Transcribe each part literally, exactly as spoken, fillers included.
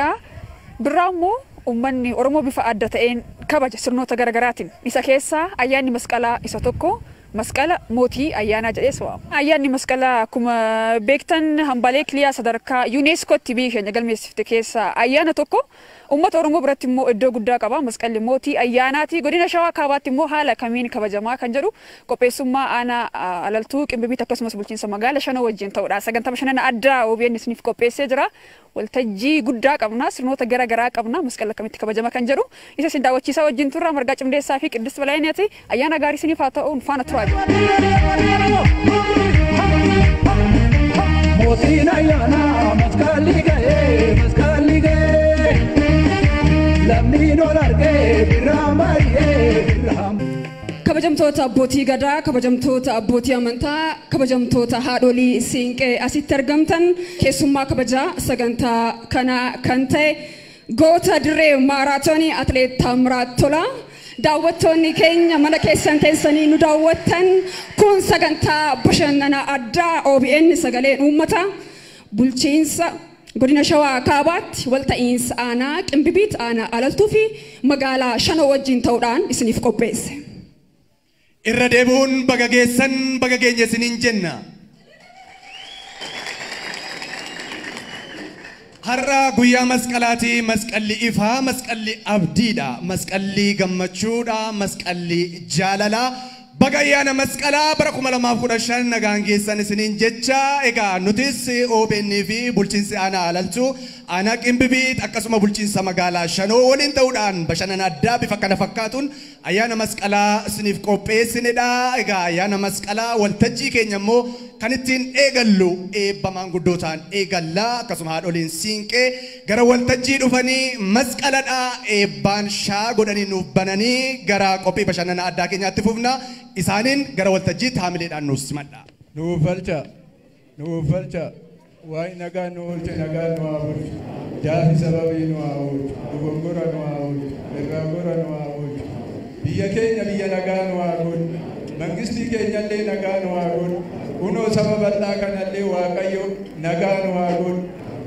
guddaadha. Birraa immoo uummanni Oromoo bifa adda ta'een kabaja sirnoota garaagaraatiin. Isa keessaa ayyaanni masqalaa isa tokko. Masqala mootii ayyaana jedhee waama. Ayyaanni masqalaa akkuma beektan hambaalee kiliyaa sadarkaa yuuneeskootti biyya keenya galmeessifte keessaa ayyaana tokko. Uummata Oromoo biratti immoo iddoo guddaa qaba. Masqalli mootii ayyaanaati. Godina Shawaa Kaabaatti immoo haala kamiin kabajamaa kan jedhu qopheessummaa aanaa alaltuu qimbibiit akkasumas bulchiinsa magaalaa Shanoo wajjin ta'uudha. Sagantaa bashannana addaa O B N isiniif qopheessee jira. Waltajjii guddaa qabna, sirnoota garaa garaa qabna. Masqala kamitti kabajama kan jedhu isa isin daawwachiisaa wajjin turra. Margaa Cimdeessaa fi Qiddist Balaayineeti. Ayyaana gaarii isiniif haa ta'u faana turaa jiru. Mootiin ayyaana masqalli ga'ee masqalli ga'ee lammiin ol argee birraa mari'ee birraa. Kabajamtoota abbootii gadaa, kabajamtoota abbootii amantaa, kabajamtoota haadholii siinqee asitti argamtan keessummaa kabajaa sagantaa kana kan ta'e goota dirree maaraatoonii atileet Taamiraat Tolaa. Daawwattoonni keenya mana keessan teessanii nu daawwattan kun sagantaa bashannana addaa O B N sagaleen uummataa bulchiinsa godina Shawaa Kaabaatti walta'iinsa aanaa qimbibiit aanaa alaltuu fi magaalaa Shanoo wajjin ta'uudhaan isiniif qopheesse. Irra deebi'uun baga geessan baga geenya isiniin jenna. Har'a guyyaa masqalaati. Masqalli ifaa, masqalli abdiidha, masqalli gammachuudha, masqalli jaalalaa. Baga ayyaana masqalaa bara kuma lamaaf kudha shan nagaan geessan isiniin jecha. Egaa nutis O B N fi bulchiinsi aanaa alaltuu aanaa qimbibiit akkasuma bulchiinsa magaalaa Shanoo waliin ta'uudhaan bashannana addaa bifa kana fakkaatuun ayyaana masqalaa isiniif qopheessinedha. Egaa ayyaana masqalaa waltajjii keenya immoo kan ittiin eegallu eebba maanguddootaan eegalla. Akkasuma haadholiin siinqee gara waltajjii dhufanii masqaladha eebbaan shaa godhanii nuuf bananii gara qophii bashannana addaa keenyaatti fufna. Isaanin gara waltajjii haamileedhaan nuuf simadha. Nuuf falcha, nuuf falcha. Waa'ee nagaa nu oolche nagaa nu haa oolchu. Jaafi sababii nu haa oolchu. Dogongora nu haa oolchu. Irraangora nu haa oolchu. Biyya keenya biyya nagaa nu haa godhu. Mangistii keenyallee nagaa nu haa godhu. Kunoo saba bal'aa kanallee Waaqayyo nagaa nu haa godhu.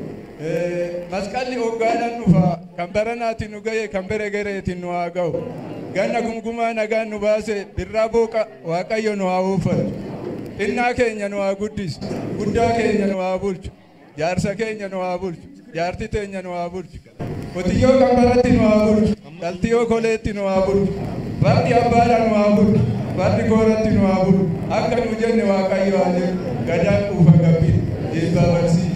Masqalli hoggaadhaan dhufa kan baranaatti nu ga'e kan bere gereetiin nu haa ga'u. Ganna gungumaa nagaan nu baase birraa booqa Waaqayyo nu haa uffatu. Xinnaa keenya nu haa guddisu. Guddaa keenya nu haa bulchu. Jaarsa keenya nu haa bulchu. Jaarti teenya nu haa bulchu. Qotiyyoo qambaratti nu haa bulchu. Dhaltiyoo koleetti nu haa bulchu. Fardi abbaadha nu haa bulchu. Fardi kooratti nu haa bulchu. Akka nu jenne Waaqayyo haa jedhu. Gadaan quufa gabbii. Eebbaa barsiisa.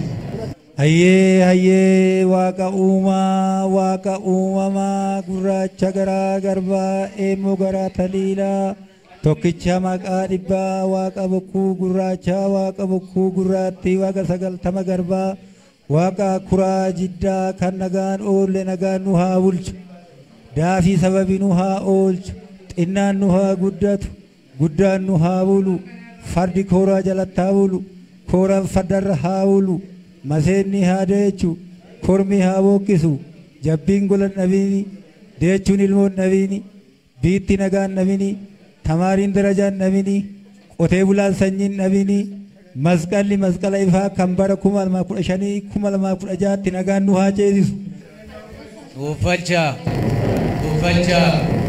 Hayyee hayyee waaqa uumaa waaqa uumamaa gurraacha garaa garbaa eemmoo garaa taliilaa tokkicha maqaa dhibbaa waaqa bokkuu gurraacha waaqa bokkuu gurraatti waaqa sagaltama garbaa waaqa kuraa jiddaa kan nagaan oolle nagaan nu haa bulchu daafii sababii nu haa oolchu xinnaan nu haa guddatu guddaan nu haa bulu fardi kooraa jalatti haa bulu kooraan fardarra haa bulu. Maseenni haa deechu, kormi haa bookkisu, jabbiin golan dhabiini, deechuun ilmoon dhabiini, biitti nagaan dhabiini, tamaariin darajaan dhabiini, qotee bulaan sanyiin dhabiini, masqalli masqala ifaa kan bara kuma lamaa kudha shanii kuma lamaa kudha jaatti nagaan nu haa ceesisu. Uffalcha, uffalcha.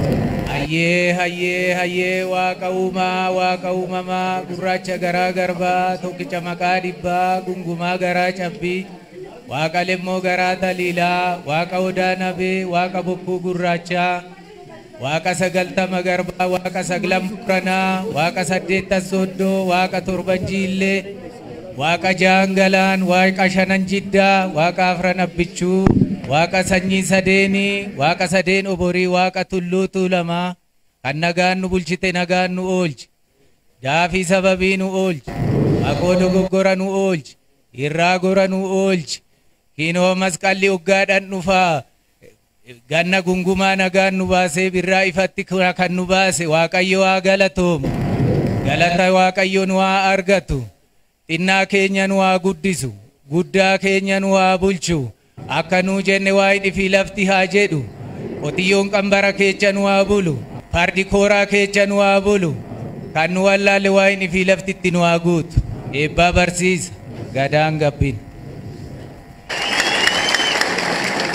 Hayyee hayyee hayyee waaqa uumaa waaqa uumamaa gurraacha garaa garbaa tokkicha maqaa dhibbaa gungumaa garaa cabbii waaqa lemmoo garaa taliilaa waaqa odaa nabee waaqa bokkuu gurraachaa waaqa sagaltama garbaa waaqa saglan buranaa waaqa saddeettan soddoo waaqa torban jiillee waaqa jaangalaan waaqa shanan jiddaa waaqa afran abbichuu waaqa sanyii sadeenii waaqa sadeen oborii waaqa tulluu tuulamaa kan nagaan nu bulchite nagaan nu oolchi daafii sababii nu oolchi maqoo dogoggora nu oolchi irraa gora nu oolchi kinoo masqalli hoggaadhaan dhufaa ganna gungumaa nagaan nu baasee birraa ifatti kan nu baase Waaqayyo haa galatoomu galata Waaqayyo nu haa argatu xinnaa keenya nu haa guddisu guddaa keenya nu haa bulchu akka nu jenne waa'ee fi lafti haa jedhu qotiyyoon qambara keecha nu haa bulu fardi kooraa keecha nu haa bulu kan nu wallaalle waa'ee fi laftitti nu haa guutu eebbaa barsiisa gadaan gabbin.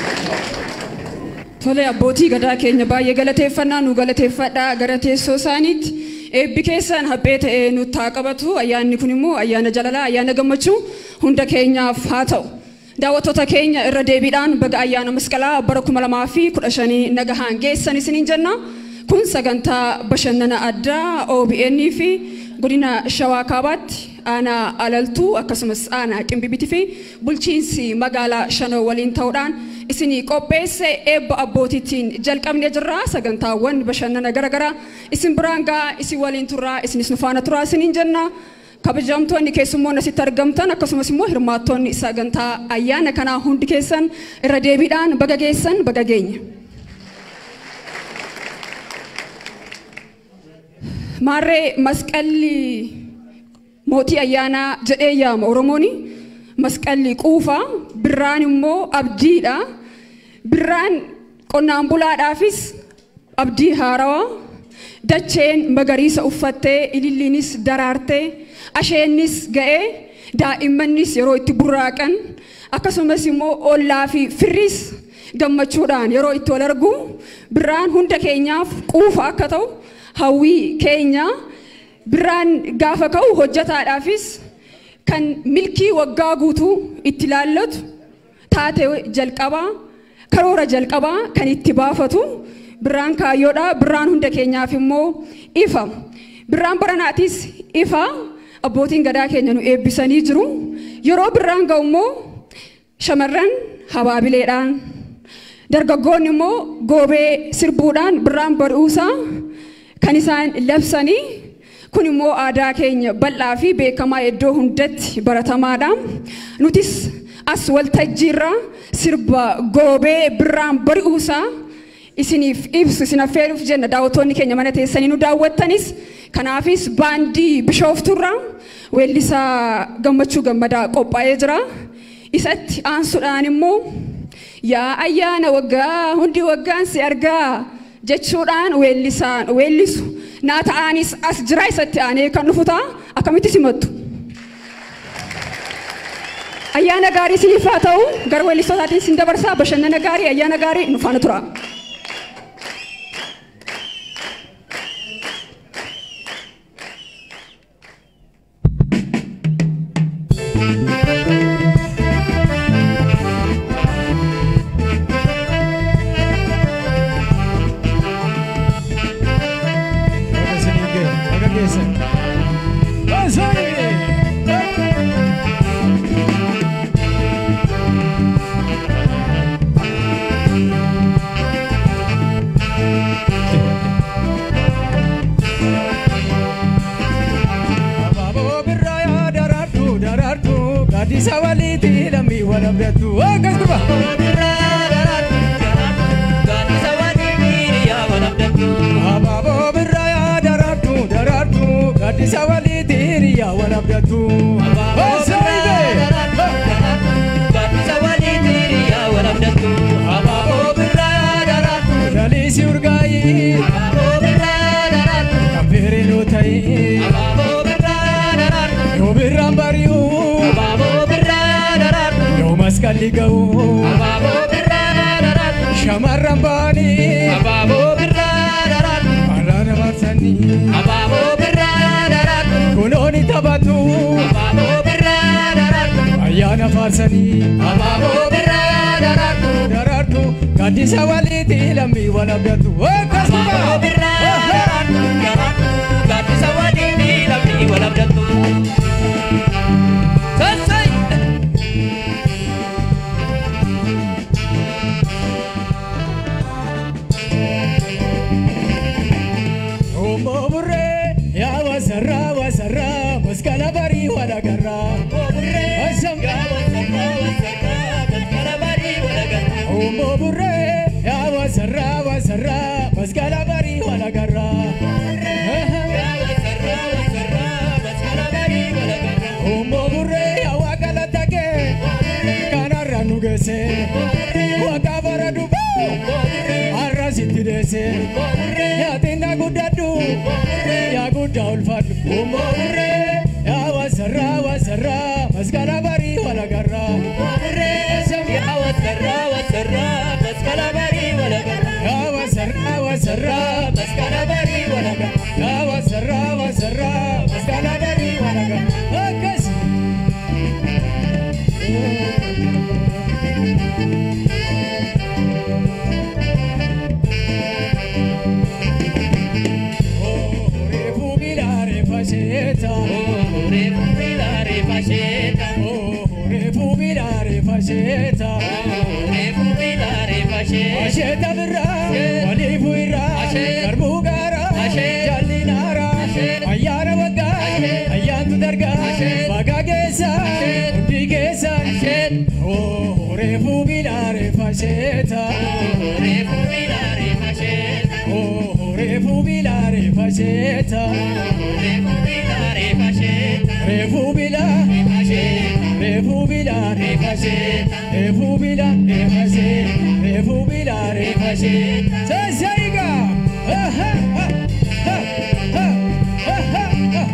Tole abbootii gadaa keenya baay'ee galateeffannaa nu galateeffadhaa gara teessoo isaaniitti eebbi keessan haphee ta'ee nutti haa qabatu. Ayyaanni kun immoo ayyaana jalalaa ayyaana gammachuu hunda keenyaaf haa ta'u. Daawwattoota keenya irra deebiidhaan baga ayyaana masqalaa bara kuma lamaa fi kudha shanii nagahaan geessan isiniin jenna. Kun sagantaa bashannana addaa O B N fi godina Shawaa Kaabaatti aanaa Alaltuu akkasumas aanaa Qimbibiitii fi bulchiinsi magaalaa Shanoo waliin ta'uudhaan isinii qopheesse eebba abbootiitiin jalqabnee jirra. Sagantaawwan bashannana garaagaraa isin biraan gaa isin waliin turraa isinis nu faana turaa isiniin jenna. Kabajamtoonni keessummoonni asitti argamtan akkasumas immoo hirmaattoonni sagantaa ayyaana kanaa hundi keessan irra deebiidhaan baga geessan baga geenya. Maarree masqalli mootii ayyaanaa jedhee yaama Oromooni. Masqalli quufaa birraan immoo abdiidha. Birraan qonnaan bulaadhaafis abdii haarawaa. Dacheen magariisa uffattee ililliinis daraartee asheennis ga'ee daa'immannis yeroo itti burraaqan akkasumas immoo ollaa fi firris gammachuudhaan yeroo itti wal argu birraan hunda keenyaaf quufa akka ta'u hawwii keenya. Birraan gaafa ka'u hojjetaadhaafis kan milkii waggaa guutuu itti laallatu taatee jalqabaa karoora jalqabaa kan itti baafatu birraan kaayyoodha. Birraan hunda keenyaaf immoo ifa. Birraan baranaatis ifa. Abbootiin gadaa keenya nu eebbisanii jiru. Yeroo birraan ga'u immoo shamarran habaabileedhaan dargaggoonni immoo goobee sirbuudhaan birraan bari'uusaa kan isaan labsanii. Kun immoo aadaa keenya bal'aa fi beekamaa iddoo hundatti baratamaadha. Nutis as waltajjiirra sirba goobee birraan bari'uusaa isiniif ibsu isin affeeruuf jenna. Daawwattoonni keenya mana teessanii nu daawwattanis kanaafis baandii Bishooftuurra weellisaa Gammachuu Gammadaa qophaa'ee jira. Isatti aansuudhaan immoo yaa ayyaana waggaa hundi waggaan si argaa jechuudhaan weellisaan weellisu naa ta'anis as jira isatti aanee kan dhufu ta'a. Akkamitti simattu? Ayyaana gaarii isiniif haa ta'u. Gara weellistootaatiin sin dabarsaa. Bashannana gaarii ayyaana gaarii nu faana tura. Sawaliti lami wala betu akas kuba gani sawaliti ya wala betu ababo biraya daratu daratu gani sawaliti ya wala betu ababo daratu gani sawaliti ya wala betu ababo biraya daratu dalisi urgai ababo biraya daratu kafiri lutai ababo biraya daratu yo birambariu ababo masqalli ga'u ababo birraa daratu shamarran baani ababo birraa daratu araana barsani ababo birraa daratu kunooni taphatu ababo birraa daratu ayyaana faarsani ababo birraa daratu daratu gaddisa waliiti lammi wal abdatu akkasuma ababo birraa daratu daratu gaddisa waliiti lammi wal abdatu. Maskalabari wala garra asam ya wasarra wasarra maskalabari wala garra ombo burre ya wasarra wasarra maskalabari wala garra ya wasarra wasarra maskalabari wala garra ombo burre ya wakala take kanarra nugese wakabara dubu arrasiti dese ya tinda gudadu ya gudal fat ombo burre ya wasarra wasarra maskalabari wala garra ya wasarra wasarra maskalabari wala garra wasarra maskala bari walaga ya wasarra wasarra maskala bari walaga akas Faceta, oh, re fumilare faceta, oh, re fumilare faceta, oh, re fumilare faceta, faceta verrà, vali fuira, carbugara, jallinara, ayyara wagga, ayyantu darga, bagagesa, undigesa, oh, re fumilare faceta, oh, re fumilare faceta, oh, re fumilare faceta. Refubila, refubila, refaceta, refubila, refaceta, refubila, refaceta. Saiga, ha ha ha ha ha ha ha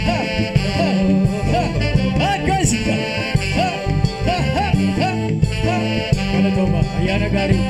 ha ha kasika, ha ha ha ha ha. Kalau toma, ayana gari.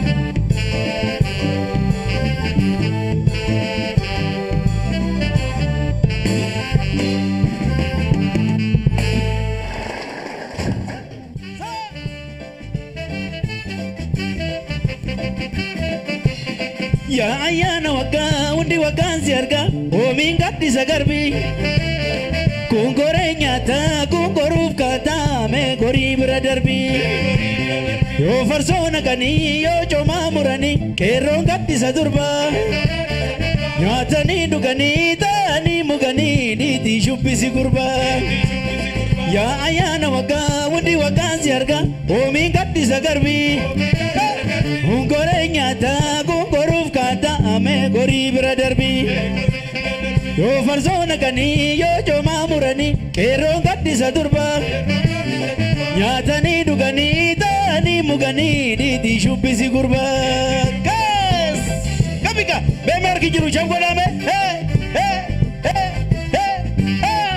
Ya ayana waka undi wakansi arga omin gatti sagarbi kungore nyata kungoruf kata me gori biradarbi yo farsona kani yo choma murani keron gatti sadurba nyata ni dugani tani mugani diti shubbi sigurba ya ayana waka undi wakansi arga omin gatti sagarbi kungore nyata kungoruf kata ame gori biradarbi yo farsona kani yo choma murani kero gatti sadurba nyatani dugani tani mugani diti shubbi sigurba kas kapika bemer ki jiru changola me hey hey hey hey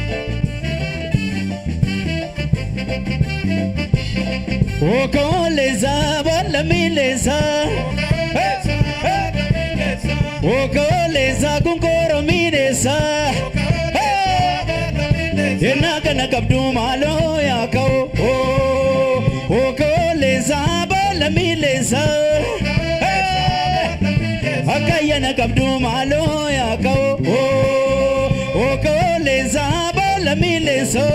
o koleza bala mileza o koleza kunkoro mileza ena kana kabdu malo ya kau o o koleza bala mileza akayana kabdu malo ya kau o o koleza bala mileza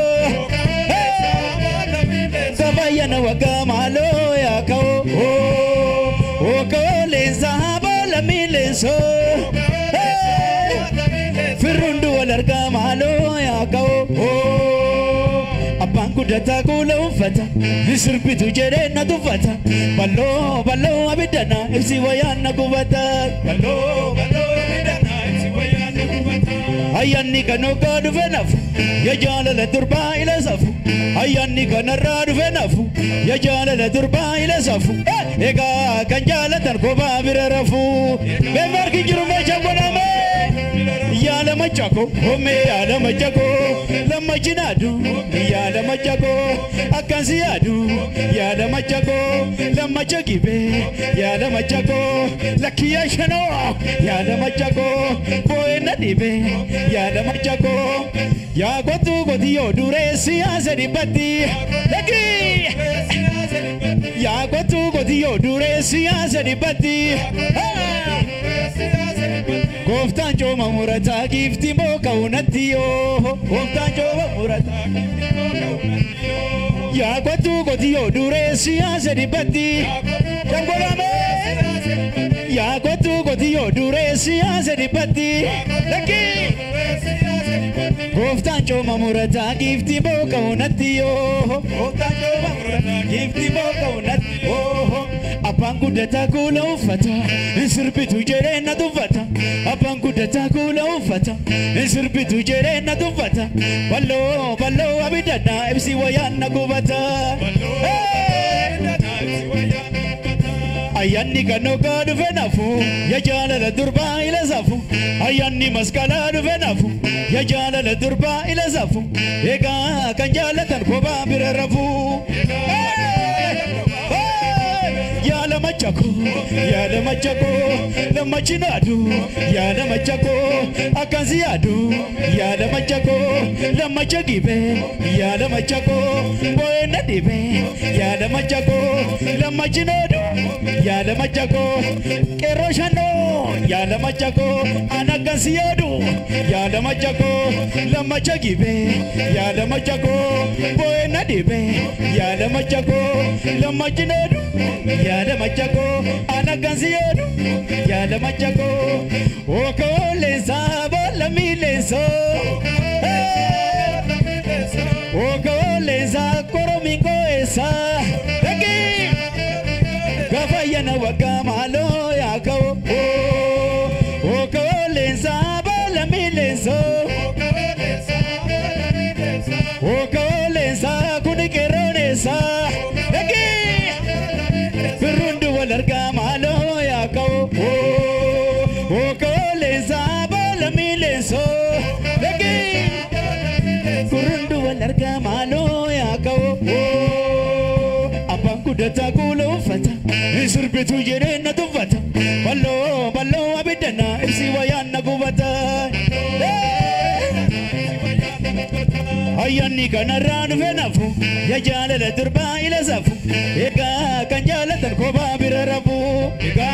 Kabayana wagamalo ya kau oh oh koleza bala milenso firundu walarga malo ya kau oh abangu data kula ufata nisirbitu jere na tufata ballo ballo abidana ipsi wayana kubata ballo ballo abidana ipsi wayana kubata ayani kanoka duvenafu ya jala la turba ila safu ayani kanarra duvenafu ya jala la turba ila safu ega kanjala tan ko babira rafu bemer ki jurume changona me ya la machako ome ya la machako la machinadu ya la machako akansi adu ya la machako la machagibe ya la machako la kiyashano ya la machako boy nadibe ya la machako ya gotu godiyo dure siasa dibati lagi ya gotu godiyo dure siasa dibati Goftan joma murata gifti mo kaunatiyo Goftan joma murata gifti mo kaunatiyo Ya gotu godiyo dure siasa dibati Jangolame Ya gotu godiyo dure siasa dibati lagi Goftan joma murata gifti mo kaunatiyo Goftan joma murata gifti mo kaunatiyo Abangu data kula ufata Insirbitu jere na tufata Abangu data kula ufata Insirbitu jere na tufata Ballo ballo abidana ipsi wayana kubata Ayani kanoka duvenafu Ya jala la durba ila zafu Ayani maskala duvenafu Ya jala la durba ila zafu Ega kanjala tan koba birarafu machako yaada machako lamachinadu yaada machako akanziadu yaada machako lamachagibe yaada machako boena dibe yaada machako lamachinadu yaada machako keroshano yaada machako anakanziadu yaada machako lamachagibe yaada machako boena dibe yaada machako lamachinadu yaada machako anakanziadu yaada machako okolenza balamilenzo okolenza koromingo esa dagi gafayana wakamalo yakao okolenza balamilenzo okolenza kunikeronesa dagi Perundu walarga malo yakao okolenza balamilenzo dagi Perundu walarga malo yakao Abangku data kulo fata Isirbitu jerena tufata Ballo ballo abidana Ipsi wayana kubata Ayani kanaranu fenafu Ya jalala turba ila safu Ega kanjala tankoba birarafu Ega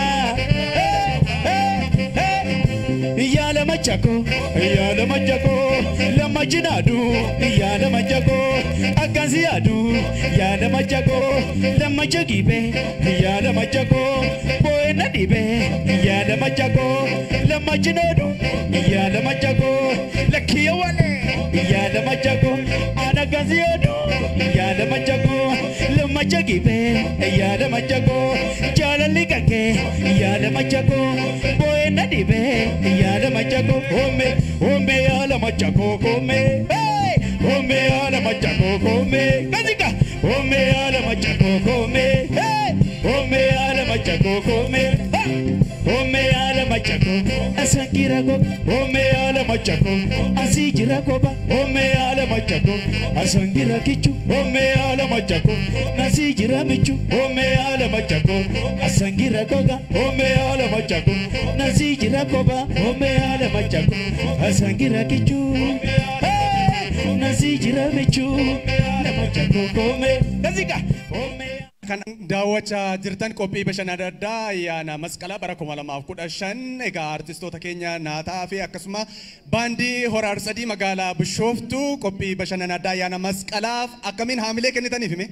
Iyala machako Iyala machako Lama jinadu Iyala machako Akanziadu Iyala machako Lama chagibe Iyala machako Boena dibe Iyala machako Lama jinadu Iyala machako Lakia wale Iyala machako Anakanziadu Iyala machako Lama chagibe Iyala machako Jala ligake Iyala machako Boena dibe Iyala machako Ome Ome yala machako Kome Hey Ome yala machako Kome Kazika Ome yala machako Kome Hey Ome yala machako Kome Ha Ome yala machako Asangira ko Ome yala machako Asijira ko ba Ome yala machako Asangira kichu Ome yala machako Nasijira michu Ome yala machako Asangira koga Ome yala machako Nasijira ko ba Ome yala machako Asangira kichu Nasijira michu La machako kome Kazika Ome Kan daawwachaa jirtan qophii bashannana addaa ayyaana masqalaa bara kuma lamaaf kudha shan egaa artistoota keenya naataa fi akkasuma baandii hora arsadii magaalaa Bishooftuu qophii bashannana addaa ayyaana masqalaaf akkamiin haamilee kennitaniif hime.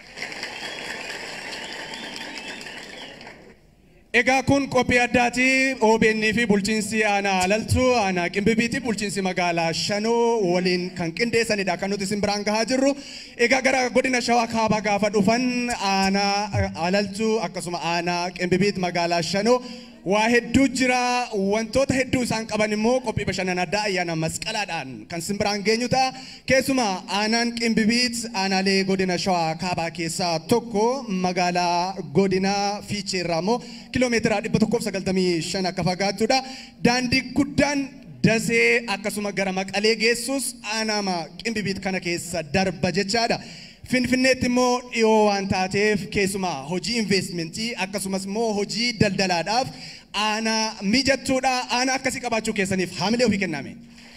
Egaa kun qophii addaati O B N fi bulchiinsi aanaa Alaltuu aanaa Qimbibiiti bulchiinsi magaalaa Shanoo waliin kan qindeessanidha kan nuti isin biraan gahaa jirru. Egaa gara godina Shawaa Kaabaa gaafa dhufan aanaa Alaltuu akkasuma aanaa Qimbibiiti magaalaa Shanoo waa hedduu jira wantoota hedduu isaan qaban immoo qophii bashannana addaa ayyaana masqalaadhaan kan isin biraan geenyu ta'a. Keessuma aanaan Qimbibiiti aanaalee godina Shawaa Kaabaa keessaa tokko magaalaa godina Fiichee irraa immoo kiiloomeetira dhibba tokkoof sagaltamii shan akka fagaattudha. Daandii guddaan dasee akkasuma gara Maqalee geessus aanaa Qimbibiiti kana keessa darba jechaadha. Finfinneetti immoo dhiyoo waan taateef keessumaa hojii investmentii akkasumas immoo hojii daldalaadhaaf aanaa mijattuudha. Aanaa akkasii qabaachuu keessaniif haamilee ofii kenname.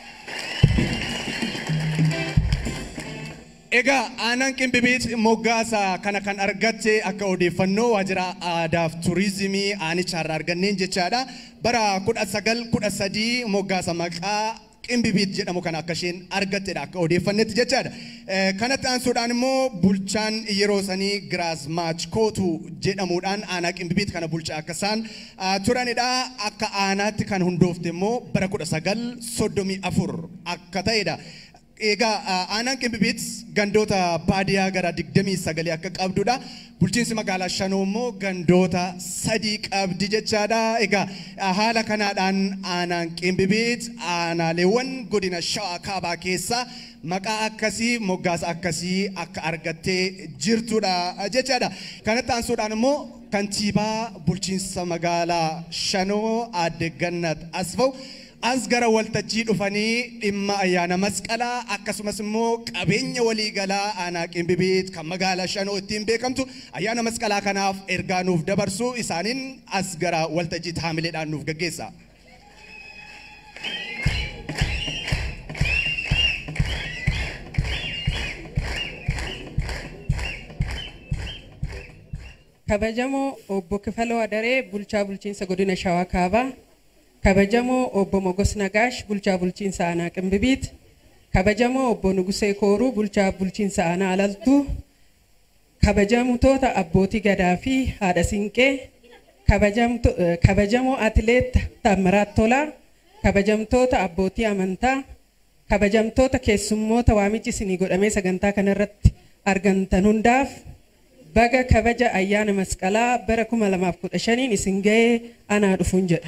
Egaa aanaan Qimbibiiti moggaasa kana kan argatte akka odeeffannoo waajjira aadaaf turizimii aanicharraa arganneen jechaadha. Bara kudha sagal kudha sadii moggaasa maqaa Qimbibiiti jedhamu kan akka isheen argattedha akka odeeffannetti jechaadha. Kanatti aansuudhaan immoo bulchaan yeroo sanii Giraazmaach Kootu jedhamuudhaan aanaa Qimbibiiti kana bulchaa akka isaan turanidha. Akka aanaatti kan hundoofte immoo bara kudha sagal soddomii afur akka ta'edha. Egaa aanaan Qimbibiiti gandoota baadiyyaa gara digdamii sagalii akka qabdudha. Bulchiinsi magaalaa Shanoo immoo gandoota sadii qabdi jechaadha. Egaa haala kanaadhaan aanaan Qimbibiiti aanaaleewwan godina Shawaa Kaabaa keessaa maqaa akkasii moggaasa akkasii akka argattee jirtudha jechaadha. Kanatti aansuudhaan immoo kantiibaa bulchiinsa magaalaa Shanoo Aadde Gannat Asfaw Asgara waltajjii dhufanii dhimma ayyaana masqalaa akkasumas immoo qabeenya waliigalaa aanaa Qimbibiit kan magaalaa Shanoo ittiin beekamtu ayyaana masqalaa kanaaf ergaa nuuf dabarsu isaaniin asgara waltajjii haamileedhaan nuuf gaggeessa. Kabajamoo obbo Kifaloo Adaree bulchaa bulchiinsa godina Shawaa Kaabaa. Kabajamoo obbo Mogos Nagaash bulchaa bulchiinsa aanaa Qimbibiit. Kabajamoo obbo Nugusee Kooruu bulchaa bulchiinsa aanaa Alaltuu. Kabajamtoota abbootii gadaa fi haadha siinqee. Kabajamoo atileet Tammiraat Tolaa. Kabajamtoota abbootii amantaa. Kabajamtoota keessummoota waamichi isinii godhamee sagantaa kanarratti argamtan hundaaf baga kabaja ayyaana masqalaa bara kuma lamaaf kudha shaniin isin ga'ee anaa dhufuun jedha.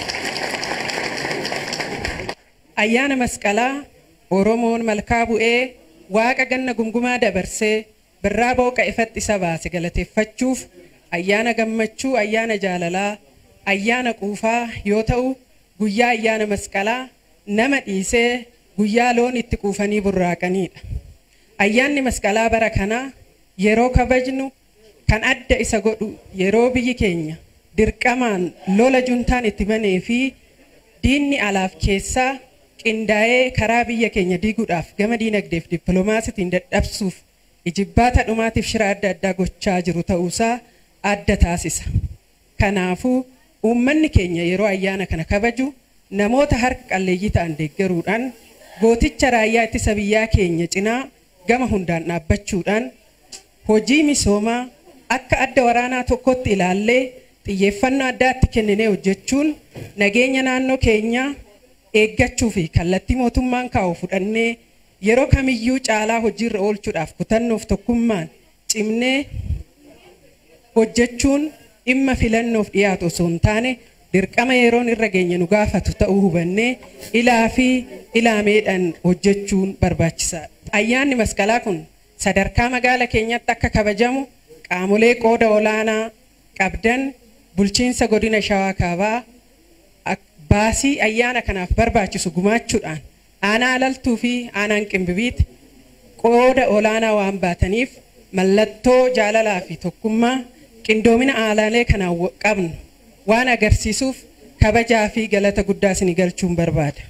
Ayyaana masqalaa Oromoon malkaa bu'ee waaqa ganna gungumaa dabarsee birraa booqa ifatti isa baase galateeffachuuf ayyaana gammachuu, ayyaana jaalalaa, ayyaana quufaa yoo ta'u guyyaa ayyaana masqalaa nama dhiisee guyyaa loon itti quufanii burraaqaniidha. Ayyaanni masqalaa bara kanaa yeroo kabajnu kan adda isa godhu yeroo biyyi keenya dirqamaan lola juntaan itti banee fi diinni alaaf keessaa qindaa'ee karaa biyya keenya diiguudhaaf gama diinagdeef dippiloomaasiitiin dadhabsuuf ijibbaata dhumaatiif shira adda addaa gochaa jiru ta'uusaa adda taasisa. Kanaafuu uummanni keenya yeroo ayyaana kana kabaju namoota harka qalleeyyii ta'an deeggaruudhaan gooticha raayyaa ittisa biyyaa keenya cinaa gama hundaan dhaabbachuudhaan hojii misoomaa akka adda waraanaa tokkotti ilaallee xiyyeeffannoo addaatti kenninee hojjechuun nageenya naannoo keenyaa eeggachuu fi kallattii mootummaan kaa'u fudhannee yeroo kamiyyuu caalaa hojiirra oolchuudhaaf kutannoof tokkummaan cimnee hojjechuun dhimma filannoof dhiyaatu osoo hin taane dirqama yeroon irra geenye nu gaafatu ta'uu hubannee ilaa fi ilaameedhaan hojjechuun barbaachisaadha. Ayyaanni masqalaa kun sadarkaa magaala keenyatti akka kabajamu qaamolee qooda olaanaa qabdan bulchiinsa godina Shawaa Kaabaa baasii ayyaana kanaaf barbaachisu gumaachuudhaan aanaa Alaltuu fi aanaan Qimbibiit qooda olaanaa waan baataniif mallattoo jaalalaa fi tokkummaa qindoomina aanaalee kanaan qabnu waan agarsiisuuf kabajaa fi galata guddaa isinii galchuun barbaada.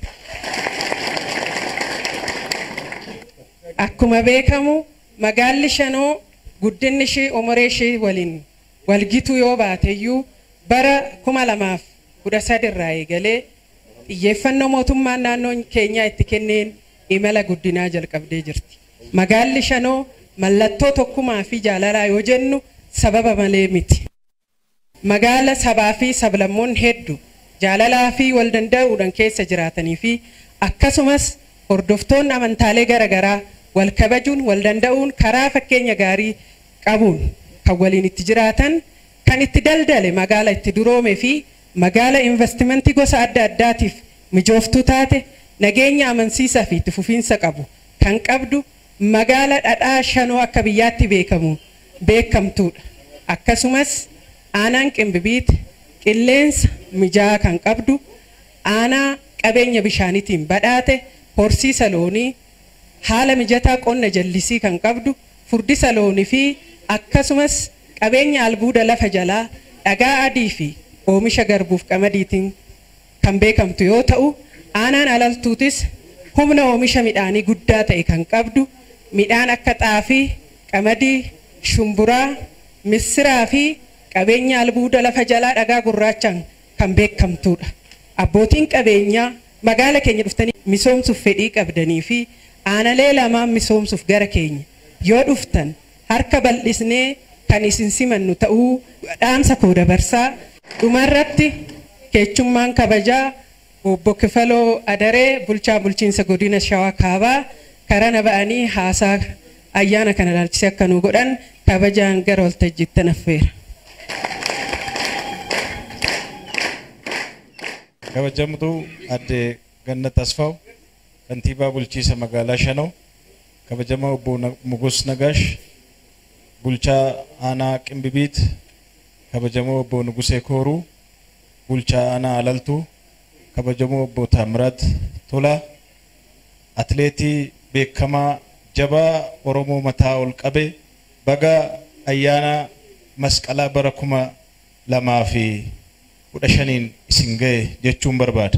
Akkuma beekamu magaalli Shanoo guddinni ishee umuree ishee waliin walgituu yoo baateyyuu bara kuma lamaaf kudha sadi irraa eegalee xiyyeeffannoo mootummaan naannoo keenyaa itti kenneen imala guddinaa jalqabdee jirti. Magaalli Shanoo mallattoo tokkummaa fi jaalalaa yoo jennu sababa malee miti. Magaala sabaa fi sablammoon hedduu jaalalaa fi wal danda'uudhaan keessa jiraatanii fi akkasumas hordoftoonni amantaalee garaagaraa wal kabajuun wal danda'uun karaa fakkeenya gaarii qabuun kan waliin itti jiraatan kan itti daldale magaala itti duroome fi magaala investimentii gosa adda addaatiif mijooftuu taate nageenya amansiisaa fi itti fufiinsa qabu kan qabdu magaala dhadhaa Shanoo akka biyyaatti beekamu beekamtuudha. Akkasumas aanaan Qimbibiit qilleensa mijaa'aa kan qabdu aanaa qabeenya bishaaniitiin badhaate horsiisa loonii haala mijataa qonna jallisii kan qabdu furdisa loonii fi akkasumas qabeenya albuuda lafa jalaa dhagaa adii fi oomisha garbuuf qamadiitiin kan beekamtu yoo ta'u aanaan Alaltuutis humna oomisha midhaanii guddaa ta'e kan qabdu midhaan akka xaafii, qamadii, shumburaa, missiraa fi qabeenya albuuda lafa jalaa dhagaa gurraachaan kan beekamtuudha. Abbootiin qabeenyaa magaala keenya dhuftanii misoomsuuf fedhii qabdanii fi aanalee lamaan misoomsuuf gara keenya yoo dhuftan harka bal'isnee kan isin simannu ta'uu dhaamsa koo dabarsaa. Dhumarratti keechummaan kabajaa obbo Kifaloo Adaree bulchaa bulchiinsa godina Shawaa Kaabaa karana ba'anii haasaa ayyaana kana ilaalchisee akka nu godhan kabajaan gara waltajjiitti naffeera. Kabajamtu adde Gannat Asfaaw kantiibaa bulchiinsa magaalaa Shanoo, kabajamaa obbo Mogos Nagaash bulchaa aanaa Qimbibiit, kabajamaa obbo Nugusee Kooruu bulchaa aanaa Alaltuu, kabajamoo obbo Taamiraat Tolaa atleetii beekamaa jabaa Oromoo mataa ol qabe baga ayyaana masqalaa bara kuma lamaa fi kudha shaniin isin ga'e jechuun barbaada.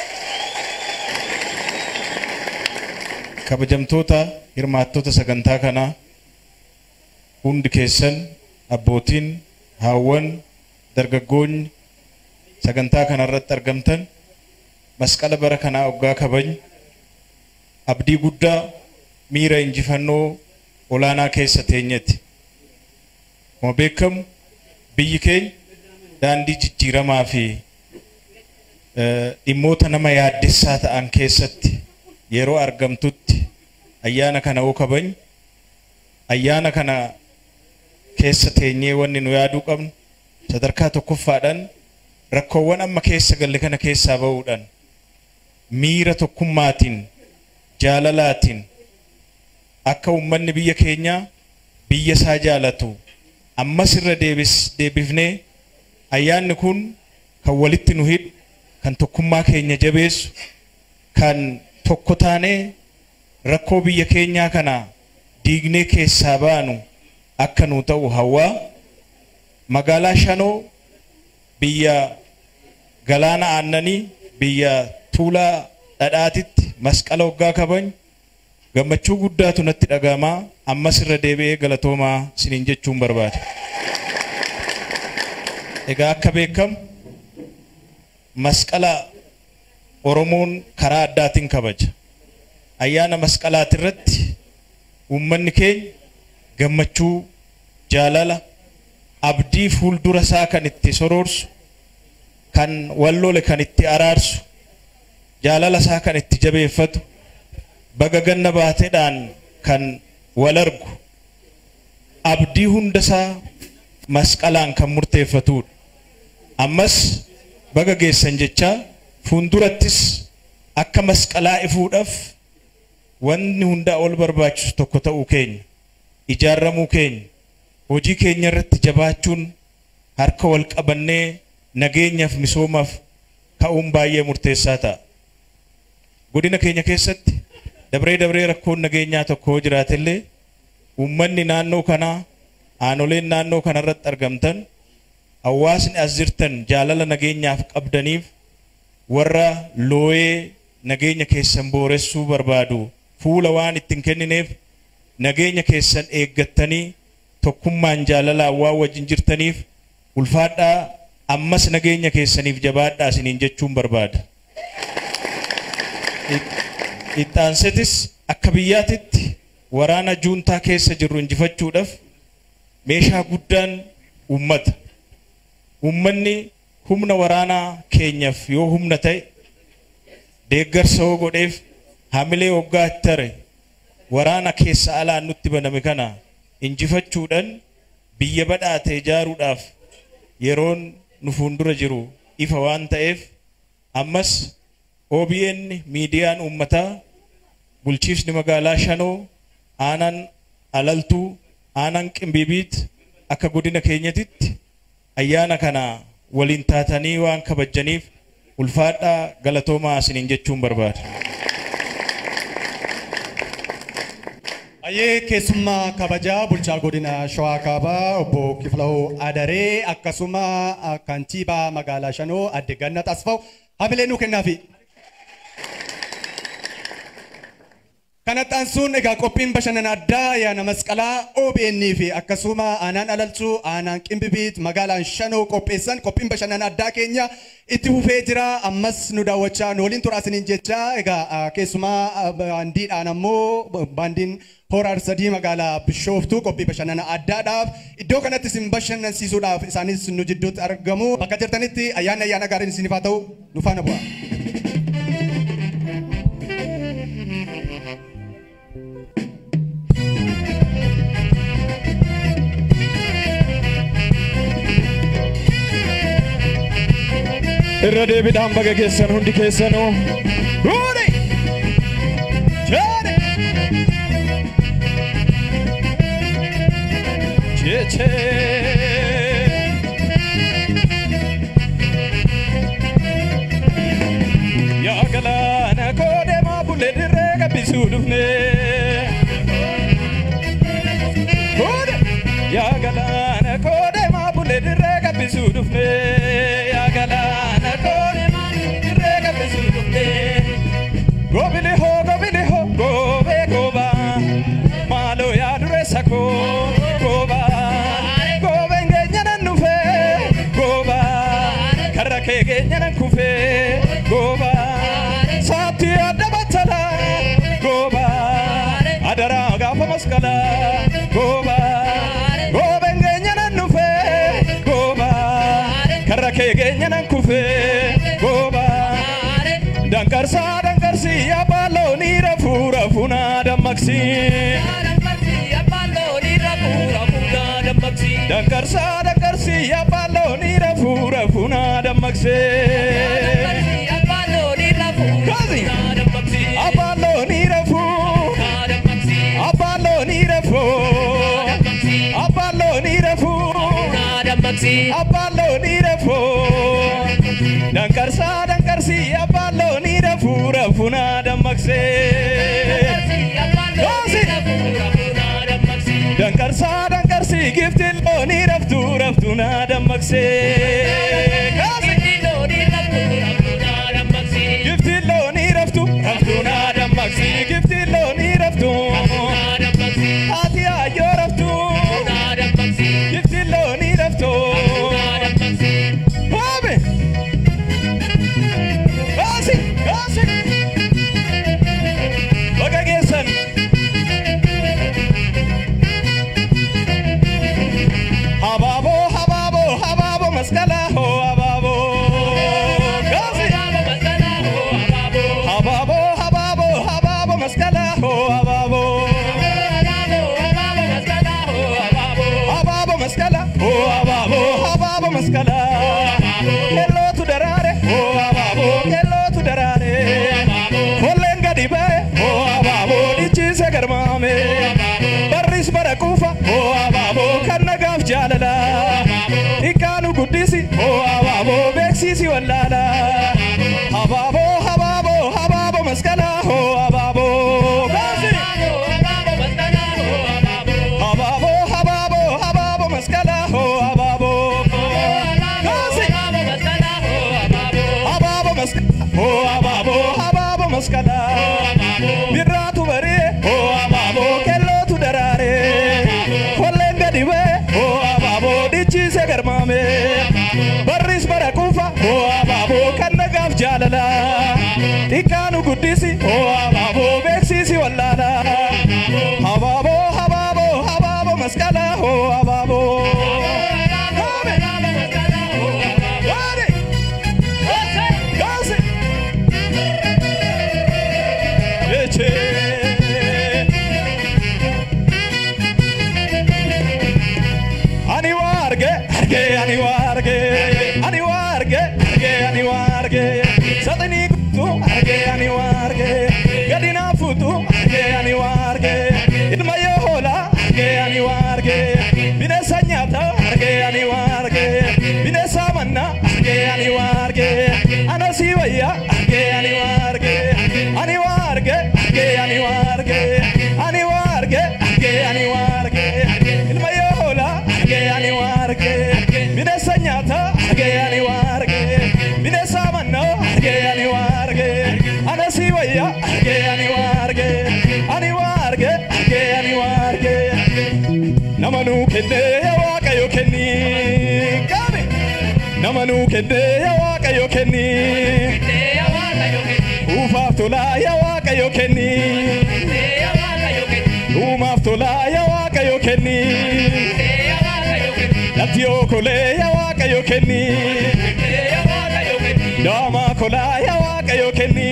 Kabajamtoota hirmaattota sagantaa kanaa hundi keessan abbootiin haawwan dargaggoonni sagantaa kanarratti argamtan masqala bara kanaa waggaa kabajnu abdii guddaa miira injifannoo olaanaa keessa teenyetti. Akkuma beekamu biyyi keenya daandii jijjiiramaa fi dhimmoota nama yaaddessaa ta'an keessatti yeroo argamtutti ayyaana kana oo kabajnu ayyaana kana keessa teenyee wanni nu yaaduu qabnu sadarkaa tokkoffaadhaan rakkoowwan amma keessa galle kana keessaa ba'uudhaan miira tokkummaatiin jaalalaatiin akka uummanni biyya keenyaa biyya isaa jaalatu ammas irra deebifnee ayyaanni kun kan walitti nu hidhu kan tokkummaa keenya jabeessu kan tokko taanee rakkoo biyya keenyaa kana diignee keessaa baanu akka nu ta'u hawwaa magaalaa Shanoo biyya galaana aannanii biyya tuulaa dhadhaatitti masqala waggaa kabajnu gammachuu guddaatu natti dhaga'ama ammas irra deebi'ee galatoomaa isiniin jechuun barbaada. Egaa akka beekamu masqala Oromoon karaa addaatiin kabaja. Ayyaana masqalaati irratti uummanni keenya gammachuu jaalala abdii fuuldura isaa kan itti soroorsu kan wallole kan itti araarsu jaalala isaa kan itti jabeeffatu baga ganna baateedhaan kan wal argu abdii hunda isaa masqalaan kan murteeffatudha. Ammas baga geessan jecha fuuldurattis akka masqalaa ifuudhaaf wanni hundaa ol barbaachisu tokko ta'uu keenya ijaarramuu keenya hojii keenya irratti jabaachuun harka wal qabannee nageenyaaf misoomaaf ka'uun baay'ee murteessaa ta'a. Godina keenya keessatti dabree dabree rakkoon nageenyaa tokko jiraatellee uummanni naannoo kanaa aanoleen naannoo kanarratti argamtan hawaasni as jirtan jaalala nageenyaaf qabdaniif warra looyee nageenya keessan booressuu barbaadu fuula waan ittiin kennineef nageenya keessan eeggattanii tokkummaan jaalalaa waan wajjin jirtaniif ulfaadhaa ammas nageenya keessaniif jabaadhaa isiniin jechuun barbaada. Ittaansetis akka biyyaatitti waraana juuntaa keessa jirru injifachuudhaaf meeshaa guddaan uummata. Uummanni humna waraanaa keenyaaf yoo humna ta'e deeggarsa hoo godheef hamilee waggaa tare waraana keessa alaan nutti baname kana injifachuudhaan biyya badhaate ijaaruudhaaf yeroon nu fuuldura jiru ifa waan ta'eef ammas O B N miidiyaan uummataa bulchiifni magaalaa Shanoo aanaan alaltuu aanaan qimbibiit akka godina keenyatitti ayyaana kana waliin taatanii waan kabajaniif ulfaadhaa galatoomaa isiniin jechuun barbaada. Ayyee keessummaa kabajaa bulchaa godina Shawaa Kaabaa obbo Kiflahoo Adaree akkasuma kantiibaa magaalaa Shanoo adde Gannat Asfaw hamilee nuu kennaafi. Kanattaan sun egaa qophiin bashannana addaa ayyaana masqalaa O B N fi akkasuma aanaan alaltuu aanaan qimbibiit magaalaan Shanoo qopheessan qophiin bashannana addaa keenya itti fufee jira ammas nu daawwachaa nu waliin turaasiniin jecha egaa keessumaa baandiidhaan ammoo baandiin horar sadii magaalaa Bishooftuu qophii bashannana addaadhaaf iddoo kanatti isin bashannansiisuudhaaf isaanis nu jidduutti argamu bakka jirtanitti ayyaana ayyaana gaariin isiniif haa ta'u nu faana bu'aa. irra deebiidhaan baga geessan hundi keessanuu hundi jaare jeche dhufne koode yaa galaana koode maa bulee dirree gabbisuu dhufne yaa galaana koode maa dirree gabbisuu dhufne gobile hoo gobile hoo goobee gooba maaloo yaa dureessa koo gooba goobeen keenya nan dhufe gooba karra kee keenya nan kufe gooba saatti adda battala gooba adara gaafa maskala gooba goobeen keenya nan dhufe gooba karra kee keenya nan kufe gooba dankarsa dankarsi abaaloo ni rafu rafuna dammaqsi dankarsa dankarsi abaaloo ni rafu rafuna dammaqsi abaaloo ni rafu abaaloo ni rafu abaaloo ni rafu abaaloo ni rafu abaaloo ni rafu dankarsa dankarsi abaaloo ni rafu rafuna dammaqsi dankarsa dankarsi giftiloo ni raftu raftuna dammaqsi giftiloo ni raftu raftuna dammaqsi giftiloo ni raftu ati ayyoo raftu giftiloo ni raftu Bobby Kasi kasi Bagagesan Hababo hababo hababo maskala ho hababo Kasi hababo hababo hababo maskala ho hababo hababo maskala ho hababo hababo maskala hello to darare ho hababo hello to darare holenga dibae ho hababo dichise garmame barris barakufa ho hababo kannagaf jalala ikanu guddisi ho hababo beksisi wallala hababo hababo hababo maskala ho hababo hababo hababo hababo maskala ho hababo hababo maskala ho hababo hababo maskala birratu bare ho hababo kello tu darare holenga diwe ho hababo dichise garmame barris barakufa ho hababo kannagaf jalala ikanu guddisi ho hababo beksisi wallala hababo hababo hababo maskala ho hababo Ani warge, arge, ani warge, ani warge, arge, ani warge. Satani kutu, arge, ani warge. Gadina futu, arge, ani warge. Ilma yohola, arge, ani warge. Bine sanyata, arge, ani warge. Bine samanna, arge, ani warge. Anasi waya, arge, ani warge. Ani warge, arge, ani warge. Ani warge, arge, ani warge. Ilma yohola, arge, ani warge. Bine sanyata, arge, ani warge. Bine samanna, arge, ani warge. Anasi waya, arge, ani warge. Ani warge, arge, ani warge. Namanu kende ya waka yo kenni. Kami. Namanu kende ya waka yo kenni. Ufaftola ya waka yo kenni. Umaftola ya waka yo kenni. Latio kole ya waka yo kenni. Dama kola ya waka yo kenni.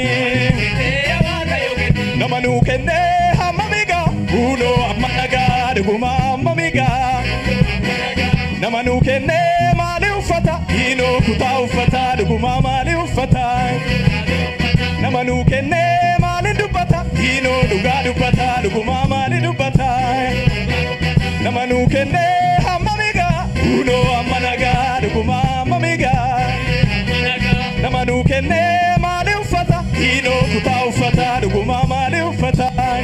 Namanu kende hamamiga. Uno amanaga duguma mamiga. Namanu kende mali ufata. Ino kuta ufata duguma mali ufata. Namanu kende mali dubata. Ino duga dubata duguma mali dubata. Namanu kende hamamiga. Uno amanaga duguma mamiga. Namanu kende mali ufata. Ino kuta ufata duguma mali ufata.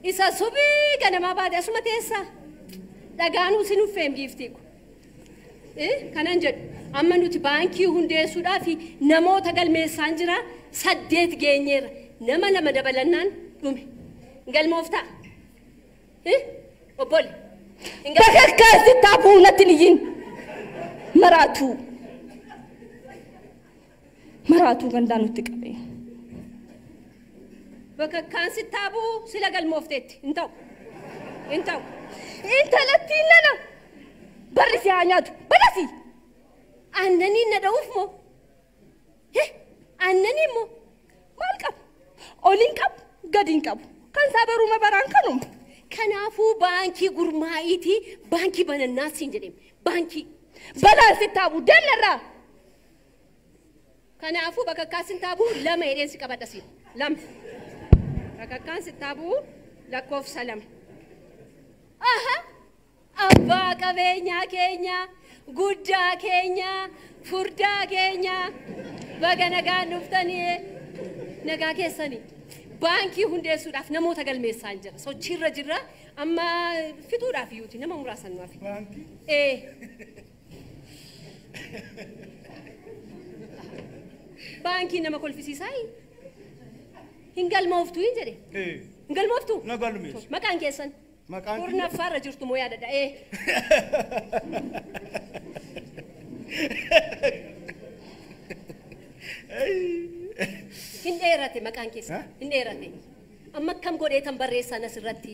isa subii ganama baate asuma teessa dhagaanuu sin uffeem giiftii ku eh kanan jedhu amma nuti baankii hundeessuudhaaf namoota galmeessaan jira saddeet geenyeera nama lama dabalannaan dhume galmooftaa eh obbole bakakkaasi taabuu natti liyin maraatu maraatu gandaan nutti qabe bakakkaasi taabuu sila galmoofteetti inta'u inta'u intalattiin nana barri si haa nyaatu badasi annanii na dha'uuf moo eh annanii moo maal qabu oliin qabu gadiin qabu kan isaa baruma baraan kanuma kanaafuu baankii gurmaa'iitii baankii banannaa siin jedhame baankii balaan si taabuu dallarraa kanaafuu bakakkaan si taabuu lama hidheen si qabadha siin lama bakakkaan si taabuu lakkoofsa lama aha abbaa qabeenyaa keenya guddaa keenya furdaa keenya baga nagaan dhuftanii nagaa keessanii baankii hundeessuudhaaf namoota galmeessaan jira sochiirra jirra amma fituudhaaf iyyuuti nama muraasan nuuf baankii ee baankii nama kolfisiisaa hin galmooftu hin jedhe ee hin galmooftu na galmeessu maqaan keessan maqaan kurna farra jirtu moo yaadadha ee hin dheerate maqaan keessan hin dheerate amma kam godheetan barreessan asirratti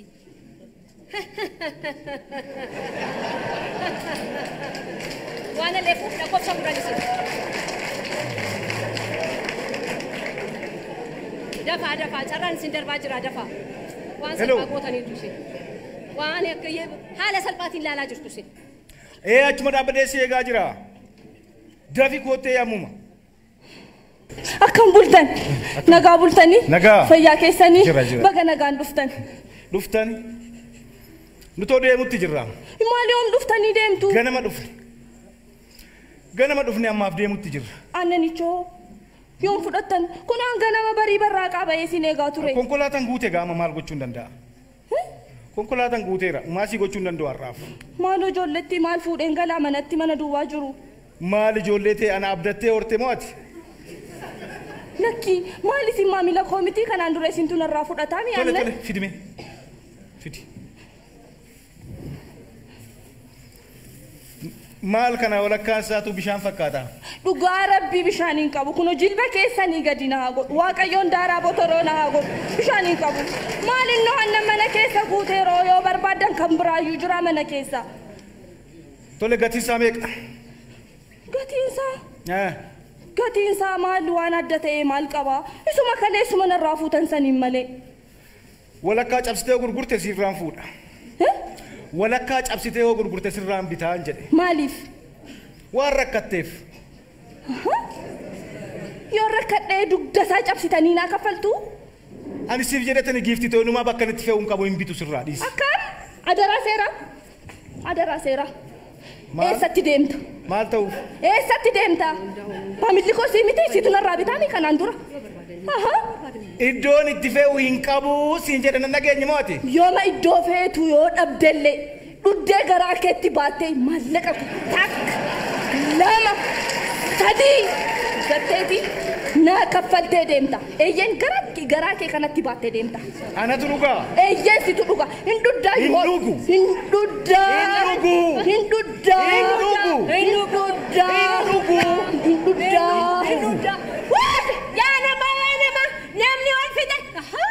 waan aleefuuf lakkoofsa muraanis dafaa dafaa carraan isin darbaa jira dafaa waan salphaa gootaniitu isin waan akka haala salphaatiin laalaa jirtu isin ee achuma dhaabbatee si eegaa jira dafi koottee yaamuma akkam bultan nagaa bultanii nagaa fayyaa keessanii baga nagaan dhuftan dhuftan nutoo deemutti jirra maali yoom dhuftanii deemtu ganama dhufne ganama dhufne ammaaf deemutti jirra annanichoo yoom fudhattan kun aan ganama barii barraa qabayee sin eegaa ture konkolaataan guute gaama maal gochuun danda'a konkolaataan guuteera maasii gochuun danda'u har'aaf maal ijoolletti maal fuudheen galaa manatti mana duwwaa jiru maal ijoollee ta'e ana abdattee horte mo'ati lakki maal isin maamila koomitii kanaan dura isin tunarraa fudhataa mi tole tole fidime fidi maal kana walakkaan isaatu bishaan fakkaata dhugaa rabbii bishaaniin qabu kun jilba keessanii gadi na haa godhu waaqayyoon daaraa botoroo na haa godhu bishaaniin qabu maal innoo hanna mana keessa guuteeroo yoo barbaadan kan biraayyuu jira mana keessa tole gatiin isaa meeqa gatiin isaa gatiin isaa maal waan adda ta'e maal qaba isuma kaleessuma narraa fuutan saniin malee walakkaa cabsitee gurgurte sirraan fuudha walakkaa cabsitee yoo gurgurte sirraan bitaan jedhe maaliif waan rakkatteef yoo rakkadhee dugdasaa cabsitanii naa kaffaltu ani siif jedhetani giifti ta'u numaa bakka itti fe'uun qabu hin bitu sirraa dhiisi akkam adaraa seera adaraa seera eessatti deemta maal ta'uuf eessatti deemta maamilli koo sii miti siitu narraa bitaanii kanaan dura iddoon itti fe'u hin qabu siin jedhe nan dhageenye mooti yooma iddoo feetu yoo dhabdellee dhuddee garaa keetti baattee maallaqa takka lama sadii gatteeti naa kaffaltee deemta eeyyeen garaa kee kanatti baattee deemta anatu dhugaa eeyyeen situ dhugaa hin dhuddaa hin dhugu hin dhuddaa hin dhugu hin dhuddaa hin dhugu hin dhuddaa hin dhugu hin dhuddaa hin dhuddaa yaa nama yaa nama namni ol fide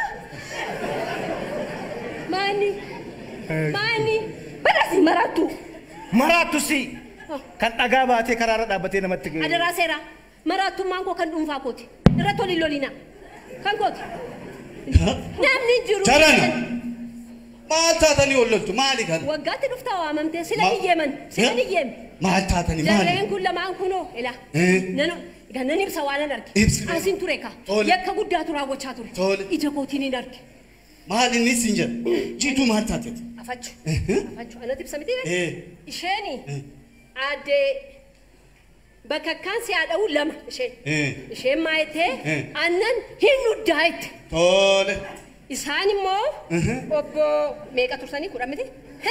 maani maani badasi maraattu maraattu si kan dhagaa baatee karaarra dhaabbatee namatti ga'e adaraa seera maraattummaan koo kan dhuunfaa kooti irra toli lolina kan kooti namni jiru jaran maal taatanii olloltu maali kan waggaatti dhuftaa waamamtee sila hiyyeeman sila hiyyeem maal taatanii maali jarreen kun lamaan kunoo ila nano gannan ibsa waanan arge asin ture ka yakka guddaatu raawwachaa ture ija kootiin hin arge maal inni siin jedha jiituu maal taateeti afachu afachu anatti ibsa miti isheeni aadde bakakkaan si haadha'u lama isheen isheen maayetee annan hin dhuddaa'etti tole Isaan immoo obbo meeqa tursanii kudha miti?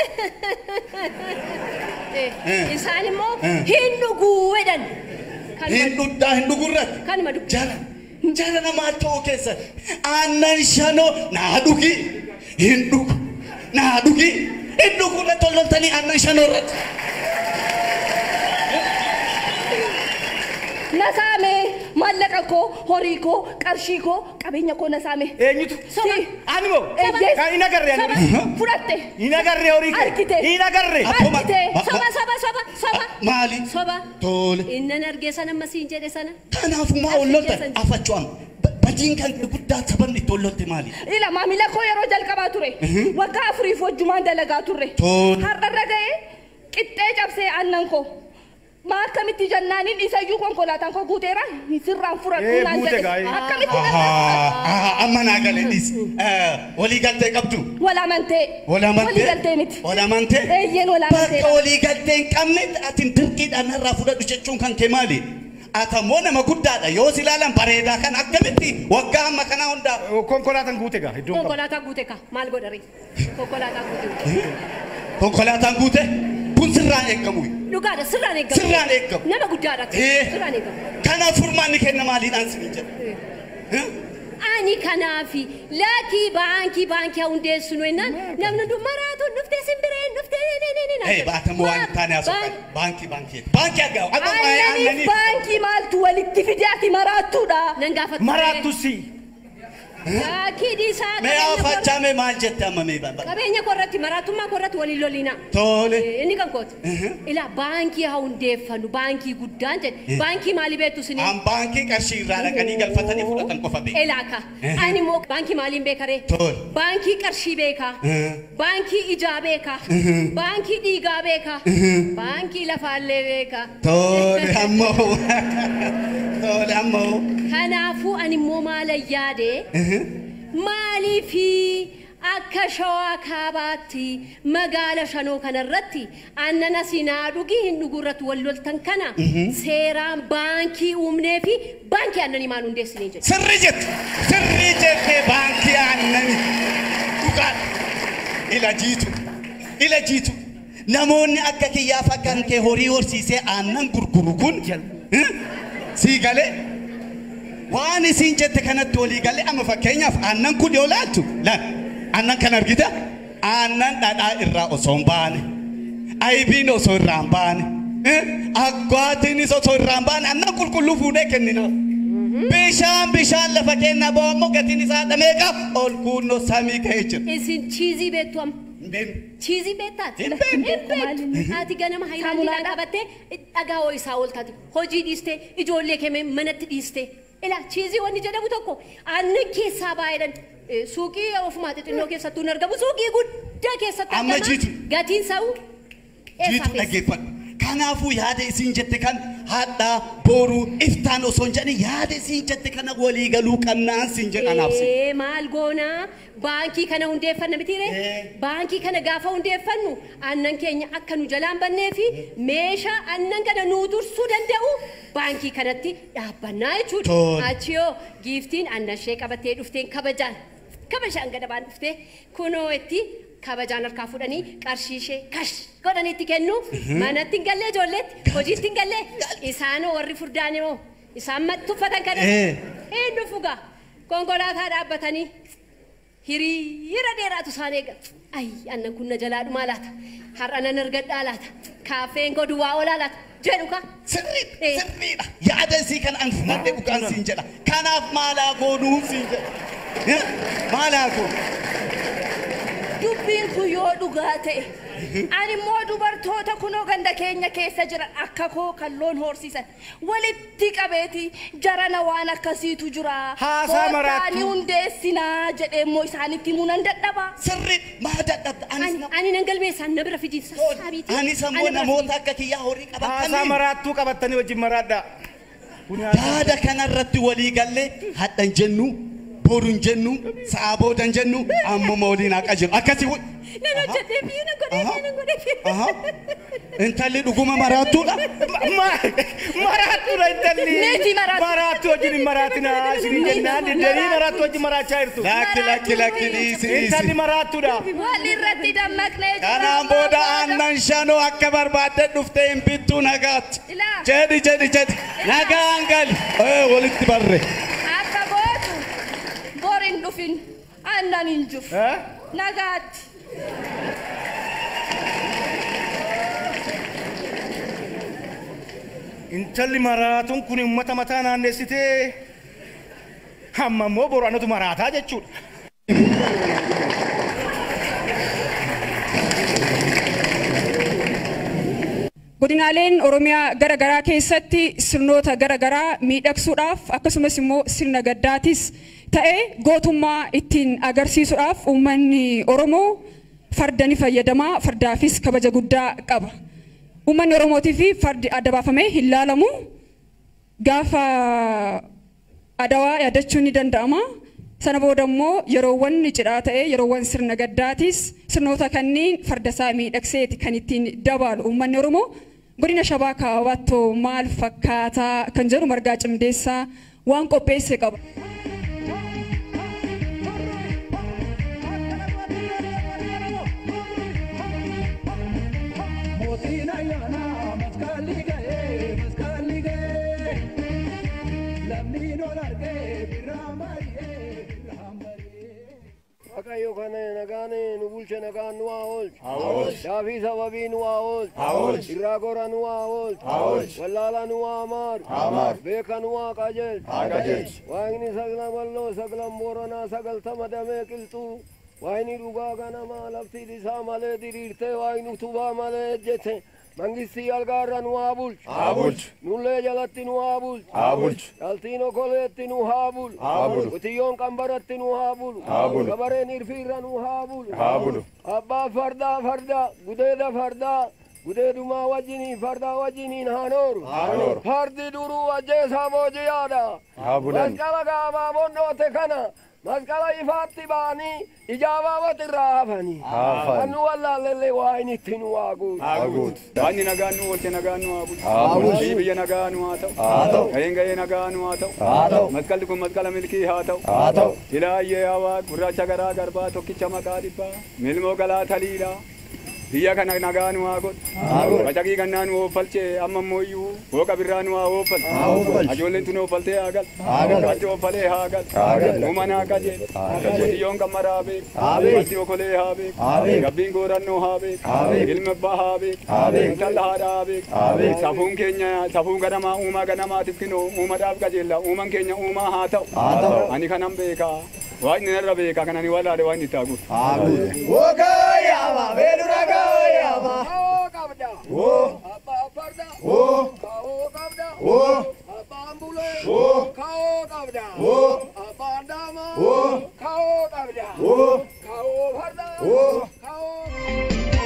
Isaan immoo hin dhuguu jedhan. Hin dhudhaa hin dhugurratti. Kanuma dhugu. Jala jala namaa ta'uu keessa aannan shanoo naa dhugi hin dhugu naa dhugi hin dhugurratti tololtanii aannan shanoo irratti. Nasaame mallaqa koo horii koo qarshii koo qabeenya koo nasaame. Eenyutu? Ani moo? Hin agarre ani. Fudhatte. Hin agarre horii kee. Argite. Hin agarre. Argite. Soba soba soba soba. Maali? Soba. Tole. Innan argee sana masiin jedhe sana. Kanaafuu maa ollolta afachuun badiin kan guddaa sabanni itti ollolte maali? Ila maamila koo yeroo jalqabaa ture. Waggaa afuriif wajjumaan dalagaa turre. Tole. Har'arra ga'ee qixxee cabsee aannan koo. Ma akkamitti jannaaniin isayyuu konkolaataan koo guuteera sirraan fudhadhu naan jedhe akkamitti amma naa galeedhis walii galtee qabdu walaamantee walii galtee miti walaamantee eeyyeen walaamantee bakka walii galtee hin qabne atin dirqiidhaan irraa fudhadhu jechuun kan kee maali? Atamoo nama guddaadha yoo si ilaalan bareedaa kan akkamitti waggaa amma kanaa hundaa konkolaataan guute gaa iddoon konkolaataan guute ka maal godhari konkolaataan guute konkolaataan guute kun sirraan eeggamu. Dhugaadha sirraan eeggamu. Sirraan eeggamu. Nama guddaadha. Sirraan eeggamu. Kana furmaanni kenna maaliidhaan sin jedha? Ani kanaafi laakii baankii baankii hundeessinu ennaan namni hunduu maraatu dhuftee simbireen dhuftee Hey, baatamoo waan taane asookan baankii baankii baankii agaawu akka Annaniif baankii maaltu walitti fidaati maraattuudha. Nan gaafatu. Maraattu si. Laakii dhiisaa. Mee afachame maal jette amma mee baba? Qabeenya korratti maraatummaa korratti waliin lolina. Tole. Inni kan kooti. Ila baankii haa hundeeffannu baankii guddaan jedhe baankii maali beektu sini? An baankii qarshii irraa dhaqanii galfatanii fudhatan qofa beeku. Elaaka. Ani immoo baankii maaliin beekaree? Tole. Baankii qarshii beekaa. Baankii ijaa beekaa. Baankii dhiigaa beekaa. Baankii lafaallee beekaa. Tole ammoo. Tole ammoo. Kanaafuu ani immoo maala yaade maalii fi akka shawaa kaabaatti magaala shanoo kanarratti aannan asinaa dhugii hin dhugurratti wal loltan kana seeraan baankii uumnee fi baankii aannanii maal hundeessinee jedhe. Sirrii jette sirrii jette baankii aannanii dhugaa ila jiitu ila jiitu namoonni akka kiyyaa fakkaan kee horii horsiisee aannan gurguru kun sii galee. Waan isin jette kanatti walii galee amma fakkeenyaaf aannan kun yoo laaltu laal aannan kan argita aannan dhadhaa irraa osoo hin baane aybiin osoo irraa hin baane aggaatiinis osoo irraa hin baane aannan qulqulluu fuudhee kennina. Bishaan bishaan lafa kenna boommoo gatiin isaa dhameeqa ol kuunnoo samii ka'ee jira. Isin chiizii beektu amma. Chiizii beektaati. Ati ganama haayilaandiidhaan qabattee dhagaa ho'isaa ooltaati. Hojii dhiistee ijoollee kee manatti dhiistee. Ila chiizii wanni jedhamu tokko aannan keessaa baay'eedhaan suuqii ofumaa xixinnoo keessattuu hin argamu suuqii guddaa keessatti amma jiitu gatiin sa'u jiitu dhaggeeffadhu. Kanaafuu yaada isin jette kan hadhaa boru iftaan osoo hin jedhin yaada isin jette kana walii galuu qabnaan sin jedhanaaf. Ee maal goonaa baankii kana hundeeffanna mitiire baankii kana gaafa hundeeffannu aannan keenya akka nu jalaan bannee fi meeshaa aannan kana nuu dursuu danda'u baankii kanatti dhaabbannaa jechuudha. Achiyoo giiftiin aannan ishee qabattee dhufteen kabajaan kabajaan gadabaan dhuftee kunoo itti kabajaan harkaa fudhanii qarshii ishee kash godhaniitti kennu manatti hin gallee ijoolleetti hojiitti hin gallee isaanoo warri furdaanii moo isaan tuffatan kana hin dhufugaa konkolaataa dhaabbatanii hiriira dheeraatu isaan eeggatu. Ay aannan kun na jalaa dhumaa laata har'a nan argadhaa laata kaaffeen koo duwwaa oolaa laata jedhu ka. Sirriidha sirriidha yaada isii kan an fudhadhe dhugaan siin jedha kanaaf maalaa goonuu siin jedha maalaa goonu. Dubbiin kun yoo dhugaa ta'e ani immoo dubartoota kunoo ganda keenya keessa jiran akka koo kan loon horsiisan walitti qabeeti jarana waan akkasiitu jira. Haasaa maraattu. Ani hundeessinaa jedhee immoo isaanitti himuu nan dadhaba. Sirrii maa dadhabda ani nan galmeessaan na bira fidiinsa. Anis ammoo namoota akka kiyyaa horii qabatanii. Haasaa maraattuu qabatanii wajjin maraadhaa. Yaada kanarratti walii gallee hadhan jennu. Borun jennu sa'a boodan jennu amma mooliin haqa jiru akkasii wal. Nan hojjetee fi nan godhee nan godhee. Intalli dhuguma maraattuudha. Maraattuudha intalli. Neeti maraattu. Maraattu wajjin maraatina isin jennaan didanii maraatu wajjin maraachaa jirtu. Lakki lakki lakki dhiisi dhiisi. Intalli maraatudha. Walli irratti dammaqnee jira. Kanaan booda aannan shanoo akka barbaadde dhuftee hin bittuu nagaatti. Jedhi jedhi jedhi. Nagaan gali. Walitti barre. Akka gootu borin dhufin aannan hin jiru. Nagaatti. Intalli maraatuun kun uummata mataa naannessitee hamma immoo boru anatu maraataa jechuudha. Godinaaleen Oromiyaa gara garaa keessatti sirnoota gara garaa miidhagsuudhaaf akkasumas immoo sirna gaddaatis ta'ee gootummaa ittiin agarsiisuudhaaf uummanni Oromoo farda ni fayyadamaa, fardaafis kabaja guddaa qaba. Uummanni Oromootii fi fardi adda baafamee hin laalamu. Gaafa adawaa yaadachuun ni danda'ama. Sana booda immoo yeroowwan cidhaa ta'ee yeroowwan sirna gaddaatis sirnoota kanneen farda isaa miidhagseeti kan ittiin dabalu uummanni Oromoo. Godina Shabaa Kaabattoo maal fakkaataa kan jedhu Margaa Cimdeessaa waan qopheesse qaba. Waaqayyo kana nagaane nu bulche nagaan nu haa oolchu. Daafii sababii nu haa oolchu. Irraa gora nu haa oolchu. Wallaala nu haa maaru. Beeka nu haa qajeelchu. Waaqni saglan walloo saglan booranaa sagaltama damee qilxuu. Waaqni dhugaa ganamaa lafti isaa malee diriirtee waaqni utubaa malee ejjete. Mangisti algaarra nu haa bulchu. Nullee jalatti nu haa bulchu. Dhaltiin okoleetti nu haa bulu. Qotiyyoon qambaratti nu haa bulu. Gabareen irfiirra nu haa bulu. Abbaa fardaa fardaa gudeeda fardaa. Gudeedumaa wajjiniin fardaa wajjiniin haa nooru. Fardi duruu ajjeesaa boojiyaadha. Masqala gaabaa bondoote kana. Masqala ifaatti baanii ijaabaabatti irraa hafanii. Annu wallaallee waa inni itti nu haa guutu. Wanni nagaan nu oolche nagaan nu haa bulchu. Biyya nagaa nu haa ta'u. Gaheen gahee nagaa nu haa ta'u. Masqalli kun masqala milkii haa ta'u. Ilaayyee hawaa gurraacha garaa garbaa tokkicha maqaa dhibbaa. Milmoo galaa taliidhaa. Biyya kana nagaa nu haa godhu. Bacaqii kannaa nu oofalche amma mooyyuu hooqa birraa nu haa oofal. Ajoolleen tun oofaltee haa gal. Bacci oofalee haa gal. Uuman haa qajeel. Qotiyyoon qammara haa beek. Bacci okolee haa beek. Gabbiin goorannoo haa beek. Ilmi abbaa haa beek. Intala haadha haa beek. Safuun keenya safuun ganamaa uumaa ganamaatiif kinoo uumadhaaf qajeella. Uuman keenya uumaa haa ta'u. Ani kanan beekaa. Waaqni narra beekaa kan ani walaale waan itti haa guutu. Wogaayama beeluraga. Kaoo qabda. Abbaa farda. Kaoo qabda. Abbaan bulee. Kaoo qabda. Abbaan daamaa. Kaoo qabda. Kaoo farda. Kaoo.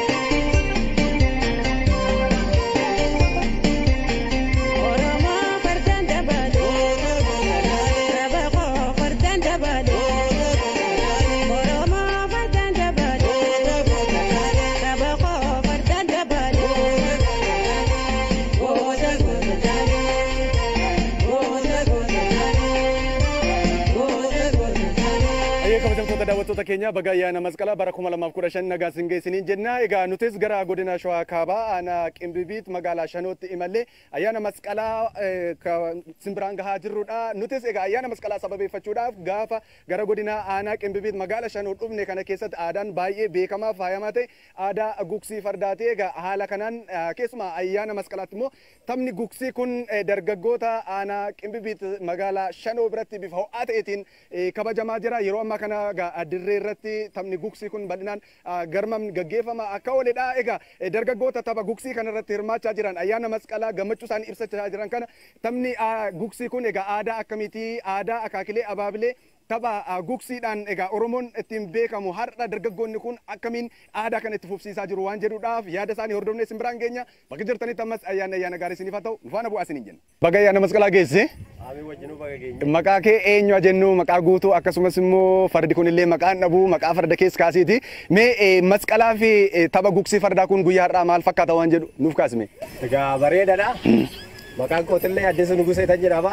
daawwattoota keenya baga ayyaana masqalaa bara kuma lamaaf kudha shan nagaa isin geessiniin jenna. Egaa nutis gara godina Shawaa Kaabaa aanaa Qimbibiit magaalaa Shanootti imallee ayyaana masqalaa simbiraan gahaa jirrudha. Nutis egaa ayyaana masqalaa sababeeffachuudhaaf gaafa gara godina aanaa Qimbibiit magaalaa Shanoo dhufne kana keessatti aadaan baay'ee beekamaa faayamaa ta'e aadaa gugsii fardaati. Egaa haala kanaan keessumaa ayyaana masqalaatti immoo taphni gugsii kun dargaggoota aanaa Qimbibiit magaalaa Shanoo biratti bifa ho'aa ta'eetiin kabajamaa jira. Yeroo ammaa kana dirree irratti taphni gugsii kun bal'inaan garmam gaggeeffama akka ooledha. Egaa dargaggoota tapha gugsii kana irratti hirmaachaa jiran ayyaana masqalaa gammachuu isaanii ibsachaa jiran kana taphni gugsii kun egaa aadaa akkamiitii aadaa akaakilee abaabilee tapha gugsiidhaan egaa Oromoon ittiin beekamu har'a dargaggoonni kun akkamiin aadaa kana itti fufsiisaa jiru waan jedhuudhaaf yaada isaanii hordofnee simbiraan keenya bakka jirtanitti ammas ayyaana ayyaana gaarii isiniif haa ta'u nufaana bu'aa isiniin jenna. Baga ayyaana masqalaa geesse. Maqaa kee eenyu jennu maqaa guutuu akkasumas immoo fardi kunillee maqaan dhabu maqaa farda keessa kaasiiti. Mee masqalaa fi tapha gugsii fardaa kun guyyaa har'aa maal fakkaata waan jedhu nuuf kaasime. Egaa bareedaadha. Maqaan kootillee Addisuu Nugusee tan jedhama.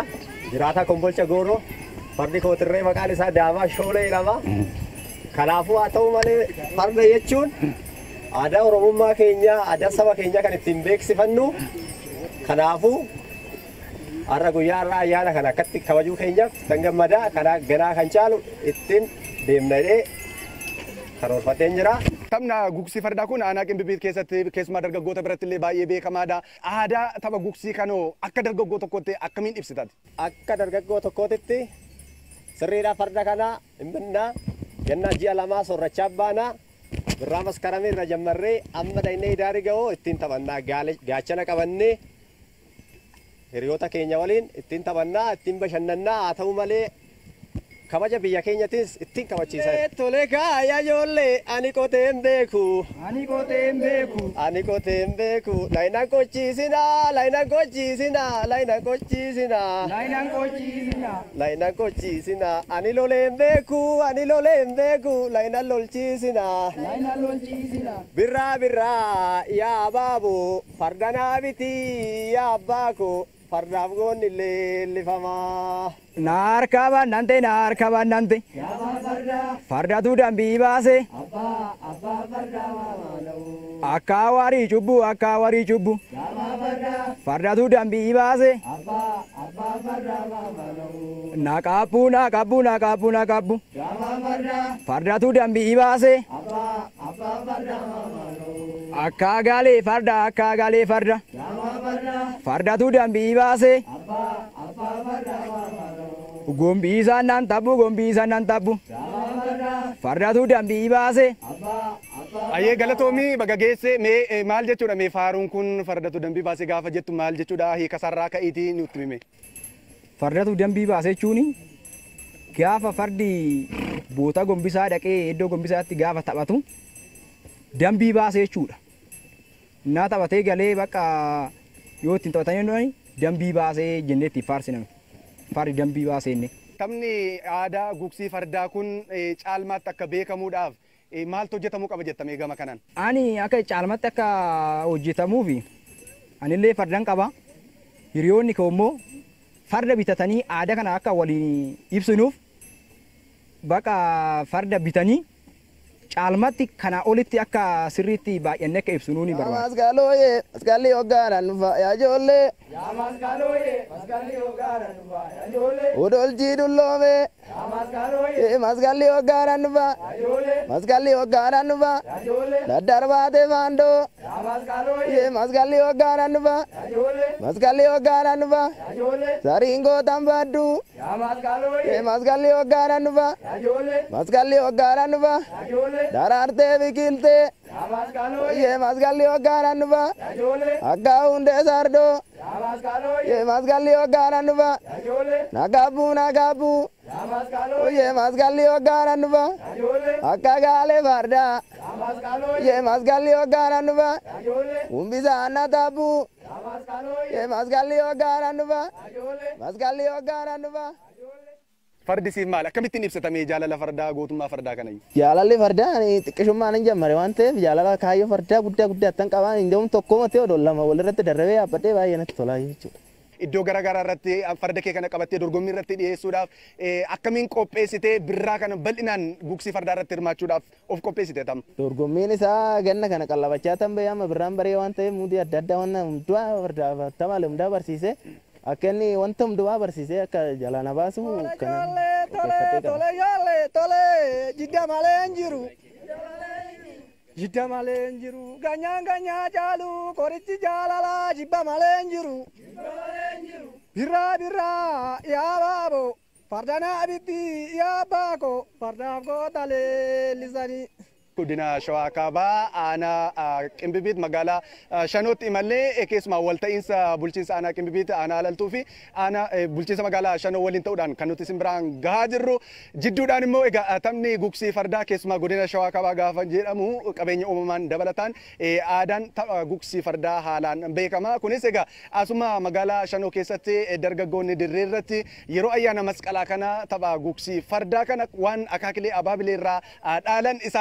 jiraata kombolcha gooroo fardi kootirree maqaan isaa daamaa shoolee jedhama. Kanaafuu haa ta'u malee farda jechuun aadaa oromummaa keenya aadaa saba keenya kan ittiin beeksifannu. Kanaafuu har'a guyyaa har'a ayyaana kana akkatti kabajuu keenyaaf kan gammadaa kana ganaa kan caalu ittiin deemnee karoorfateen jira. Taphna gugsii fardaa kun aanaa Qimbibiit keessatti keessumaa dargaggoota biratti illee baay'ee beekamaadha. Aadaa tapha gugsii kanoo akka dargaggoo tokkootti akkamiin ibsitati? Akka dargaggoo tokkootti sirriidha farda kana hin binnaa ganna ji'a lamaa soorrachaa baanaa birraa maskaramee irra jammarree amma dainee idaarii ga'oo ittiin taphannaa gaachana qabannee hiriyoota keenya waliin ittiin taphannaa ittiin bashannannaa haa ta'u malee kabaja biyya keenyattis ittiin kabachiisaa. Tole kaaya ijoollee ani qoteen beeku. Ani qoteen beeku. Ani qoteen beeku. Laayinan qochiisinaa laayinan qochiisinaa laayinan qochiisinaa. Laayinan qochiisinaa. Laayinan qochiisinaa. Ani loleen beeku ani loleen beeku laayinan lolchiisinaa. Laayinan lolchiisinaa. Birraa birraa yaa baaboo fardanaa biti yaa abbaako. Fardaaf goonni leellifamaa. Naar kaban nante naar kaban nante. Farda tu dambii baase. Akka warii cubbu akka warii cubbu. Farda tu dambii baase. Na qabu na qabu na qabu na qabu. Farda tu dambii baase. Akka galee farda akka galee farda. Farda tu dambii baase. Gombii sanaan tabu gombii sanaan tabu. Farda tu dambii baase. Ayyee galatoomii baga geesse mee maal jechuudha mee faaruun kun farda tu dambii baase gaafa jettu maal jechuudha hiika sarraa ka'iitii nutti hime. Farda tu dambii baase jechuuni gaafa fardi boota gombisaa dhaqee iddoo gombisaatti gaafa taphatu dambii baase jechuudha. Naa taphatee galee bakka yoo ittiin taphatanii dambii baasee jennee itti faarsiname. Fardi dambii baasee inni. Taphni aadaa gugsii fardaa kun caalmaatti akka beekamuudhaaf maaltu hojjetamuu qaba jettamee gama kanaan? Ani akka caalmaatti akka hojjetamuufi anillee fardan qaba. Hiriyoonni koo immoo farda bitatanii aadaa kana akka waliin ibsinuuf bakka farda bitanii caalmatti kana olitti akka sirriitti baay'annee akka ibsinuu ni barbaada. Maskaalooyee maskaalli hoggaadhaan dhufa yaa ijoollee. Yaa maskaalooyee maskaalli hoggaadhaan dhufa yaa ijoollee. Odolchii dulloomee. Yaa maskaalooyee maskaalli hoggaadhaan dhufa. yaa ijoollee. Maskaalli hoggaadhaan dhufa. yaa ijoollee. Daddarbaatee faandoo. Yaa maskaalooyee maskaalli hoggaadhaan dhufa. yaa ijoollee. Maskaalli hoggaadhaan dhufa. yaa ijoollee. Sariin gootan baaddu. Yaa maskaalooyee maskaalli hoggaadhaan dhufa. yaa ijoollee. Maskaalli hoggaadhaan dhufa. yaa ijoollee. Daraartee biqiltee. Yaa maskaalooyee maskalli hoggaadhaan dhufa. yaa ijoollee. Akka hundee sardoo. Yaa maskaalooyee maskalli hoggaadhaan dhufa. yaa ijoollee. Nagabbu nagabbu. Yaa maskaalooyee maskalli hoggaadhaan dhufa. yaa ijoollee. Akka gaalee fardaa. Yaa maskaalooyee maskalli hoggaadhaan dhufa. yaa ijoollee. Umbisaan na tabbu. Yaa maskaalooyee maskalli hoggaadhaan dhufa. yaa ijoollee. Maskalli hoggaadhaan dhufa. Fardi siif maal akkamittiin ibsatamee jaalala fardaa gootummaa fardaa kana? Jaalalli fardaa xiqqishummaan hin jammare waan ta'eef jaalala kaayyoo fardaa guddaa guddaa attan qabaan indoom tokko matee odoo lama walirratti darrabee yaabbadhee baay'ee natti tolaa jechuudha. Iddoo garaagaraa irratti farda kee kana qabattee dorgommii irratti dhiyeessuudhaaf akkamiin qopheessitee birraa kana bal'inaan gugsii fardaa irratti hirmaachuudhaaf of qopheessite tam? Dorgommiin isaa ganna kana qallabachaa tan bahee amma birraan baree waan ta'eef muutii adda addaa waan hundaa fardaa tamaalee hundaa barsiisee akka inni wanta hundumaa barsiisee akka jalaana baasu kana. Tole tole yaale tole jidda malee hin jiru. Jidda malee hin jiru. Ganyaan ganyaa caalu qorichi jaalala jibba malee hin jiru. Birraa birraa yaa baabo fardanaa bitti yaa baako fardaaf goota leellisanii. Godina Shawaa Kaabaa aanaa Qimbibiit magaalaa Shanootti imallee keessumaa walta'iinsa bulchiinsa aanaa Qimbibiit aanaa Alaltuu fi aanaa bulchiinsa magaalaa Shanoo waliin ta'uudhaan kan nuti isin biraan gahaa jirru. Jidduudhaan immoo egaa taphni gugsii fardaa keessumaa godina Shawaa Kaabaa gaafa jedhamu qabeenya uumamaan dabalataan aadaan tapha gugsii fardaa haalaan beekama. Kunis egaa asuma magaalaa Shanoo keessatti dargaggoonni dirree irratti yeroo ayyaana masqalaa kana tapha gugsii fardaa kana waan akaakilee abaabilee irraa dhaalan isaanis egaa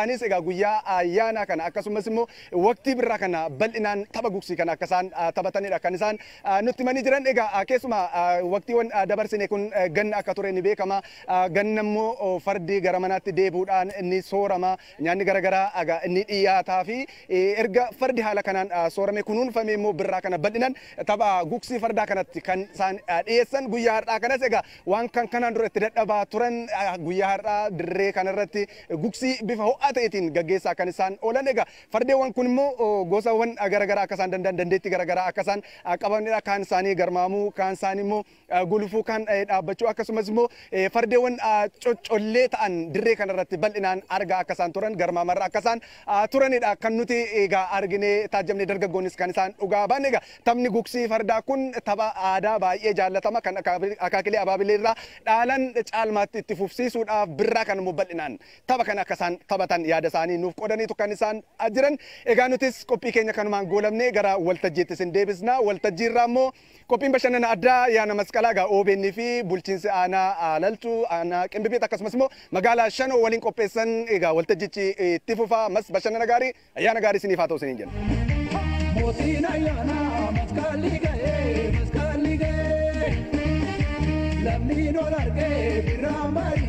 guyyaa ayyaana kana akkasumas immoo waqtii birraa kana bal'inaan tapha gugsii kana akka isaan taphatanidha kan isaan nutti himanii jiran. Egaa keessumaa waqtiiwwan dabarsine kun ganna akka ture ni beekama. Ganna immoo fardi gara manaatti deebi'uudhaan inni soorama. Nyaanni garaagaraa inni dhiyaataa fi erga fardi haala kanaan soorame kunuunfame immoo birraa kana bal'inaan tapha gugsii fardaa kanatti kan isaan dhiyeessan guyyaa har'aa kanas egaa waan kan kanaan dura itti dadhabaa turan guyyaa har'aa dirree kanarratti gugsii bifa ho'aa ta'eetiin gaggeessaa kan isaan oolan. Egaa fardeewwan kun immoo gosawwan garaagaraa akka isaan danda'an dandeettii garaagaraa akka isaan qabanidha. Kaan isaanii garmaamuu, kaan isaanii immoo gulufuu, kaan dhaabbachuu akkasumas immoo fardeewwan coccollee ta'an dirree kanarratti bal'inaan argaa akka isaan turan garmaamarra akka isaan turanidha kan nuti egaa argine taajjabne dargaggoonnis kan isaan dhugaa baane. Egaa taphni gugsii fardaa kun tapha aadaa baay'ee jaallatama kan akaakilee abaabilee irraa dhaalan caalmaatti itti fufsiisuudhaaf birraa kan immoo bal'inaan tapha kana akka isaan taphatan yaada isaanii nuuf qodaniitu kan isaan jiran. Egaa nutis qophii keenya kanumaan goolabne gara waltajjiitti isin deebisna. Waltajjii irraa immoo qophiin bashannana addaa ayyaana masqalaa egaa O B N fi bulchiinsi aanaa Laltuu, aanaa Qimbibiit akkasumas immoo magaalaa Shanoo waliin qopheessan egaa waltajjichi itti fufa. Mas bashannana gaarii, ayyaana gaarii isiniif haa ta'u isiniin jenna. Mootiin ayyaanaa masqalli ga'ee masqalli ga'ee lammiin ol argee birraa marii.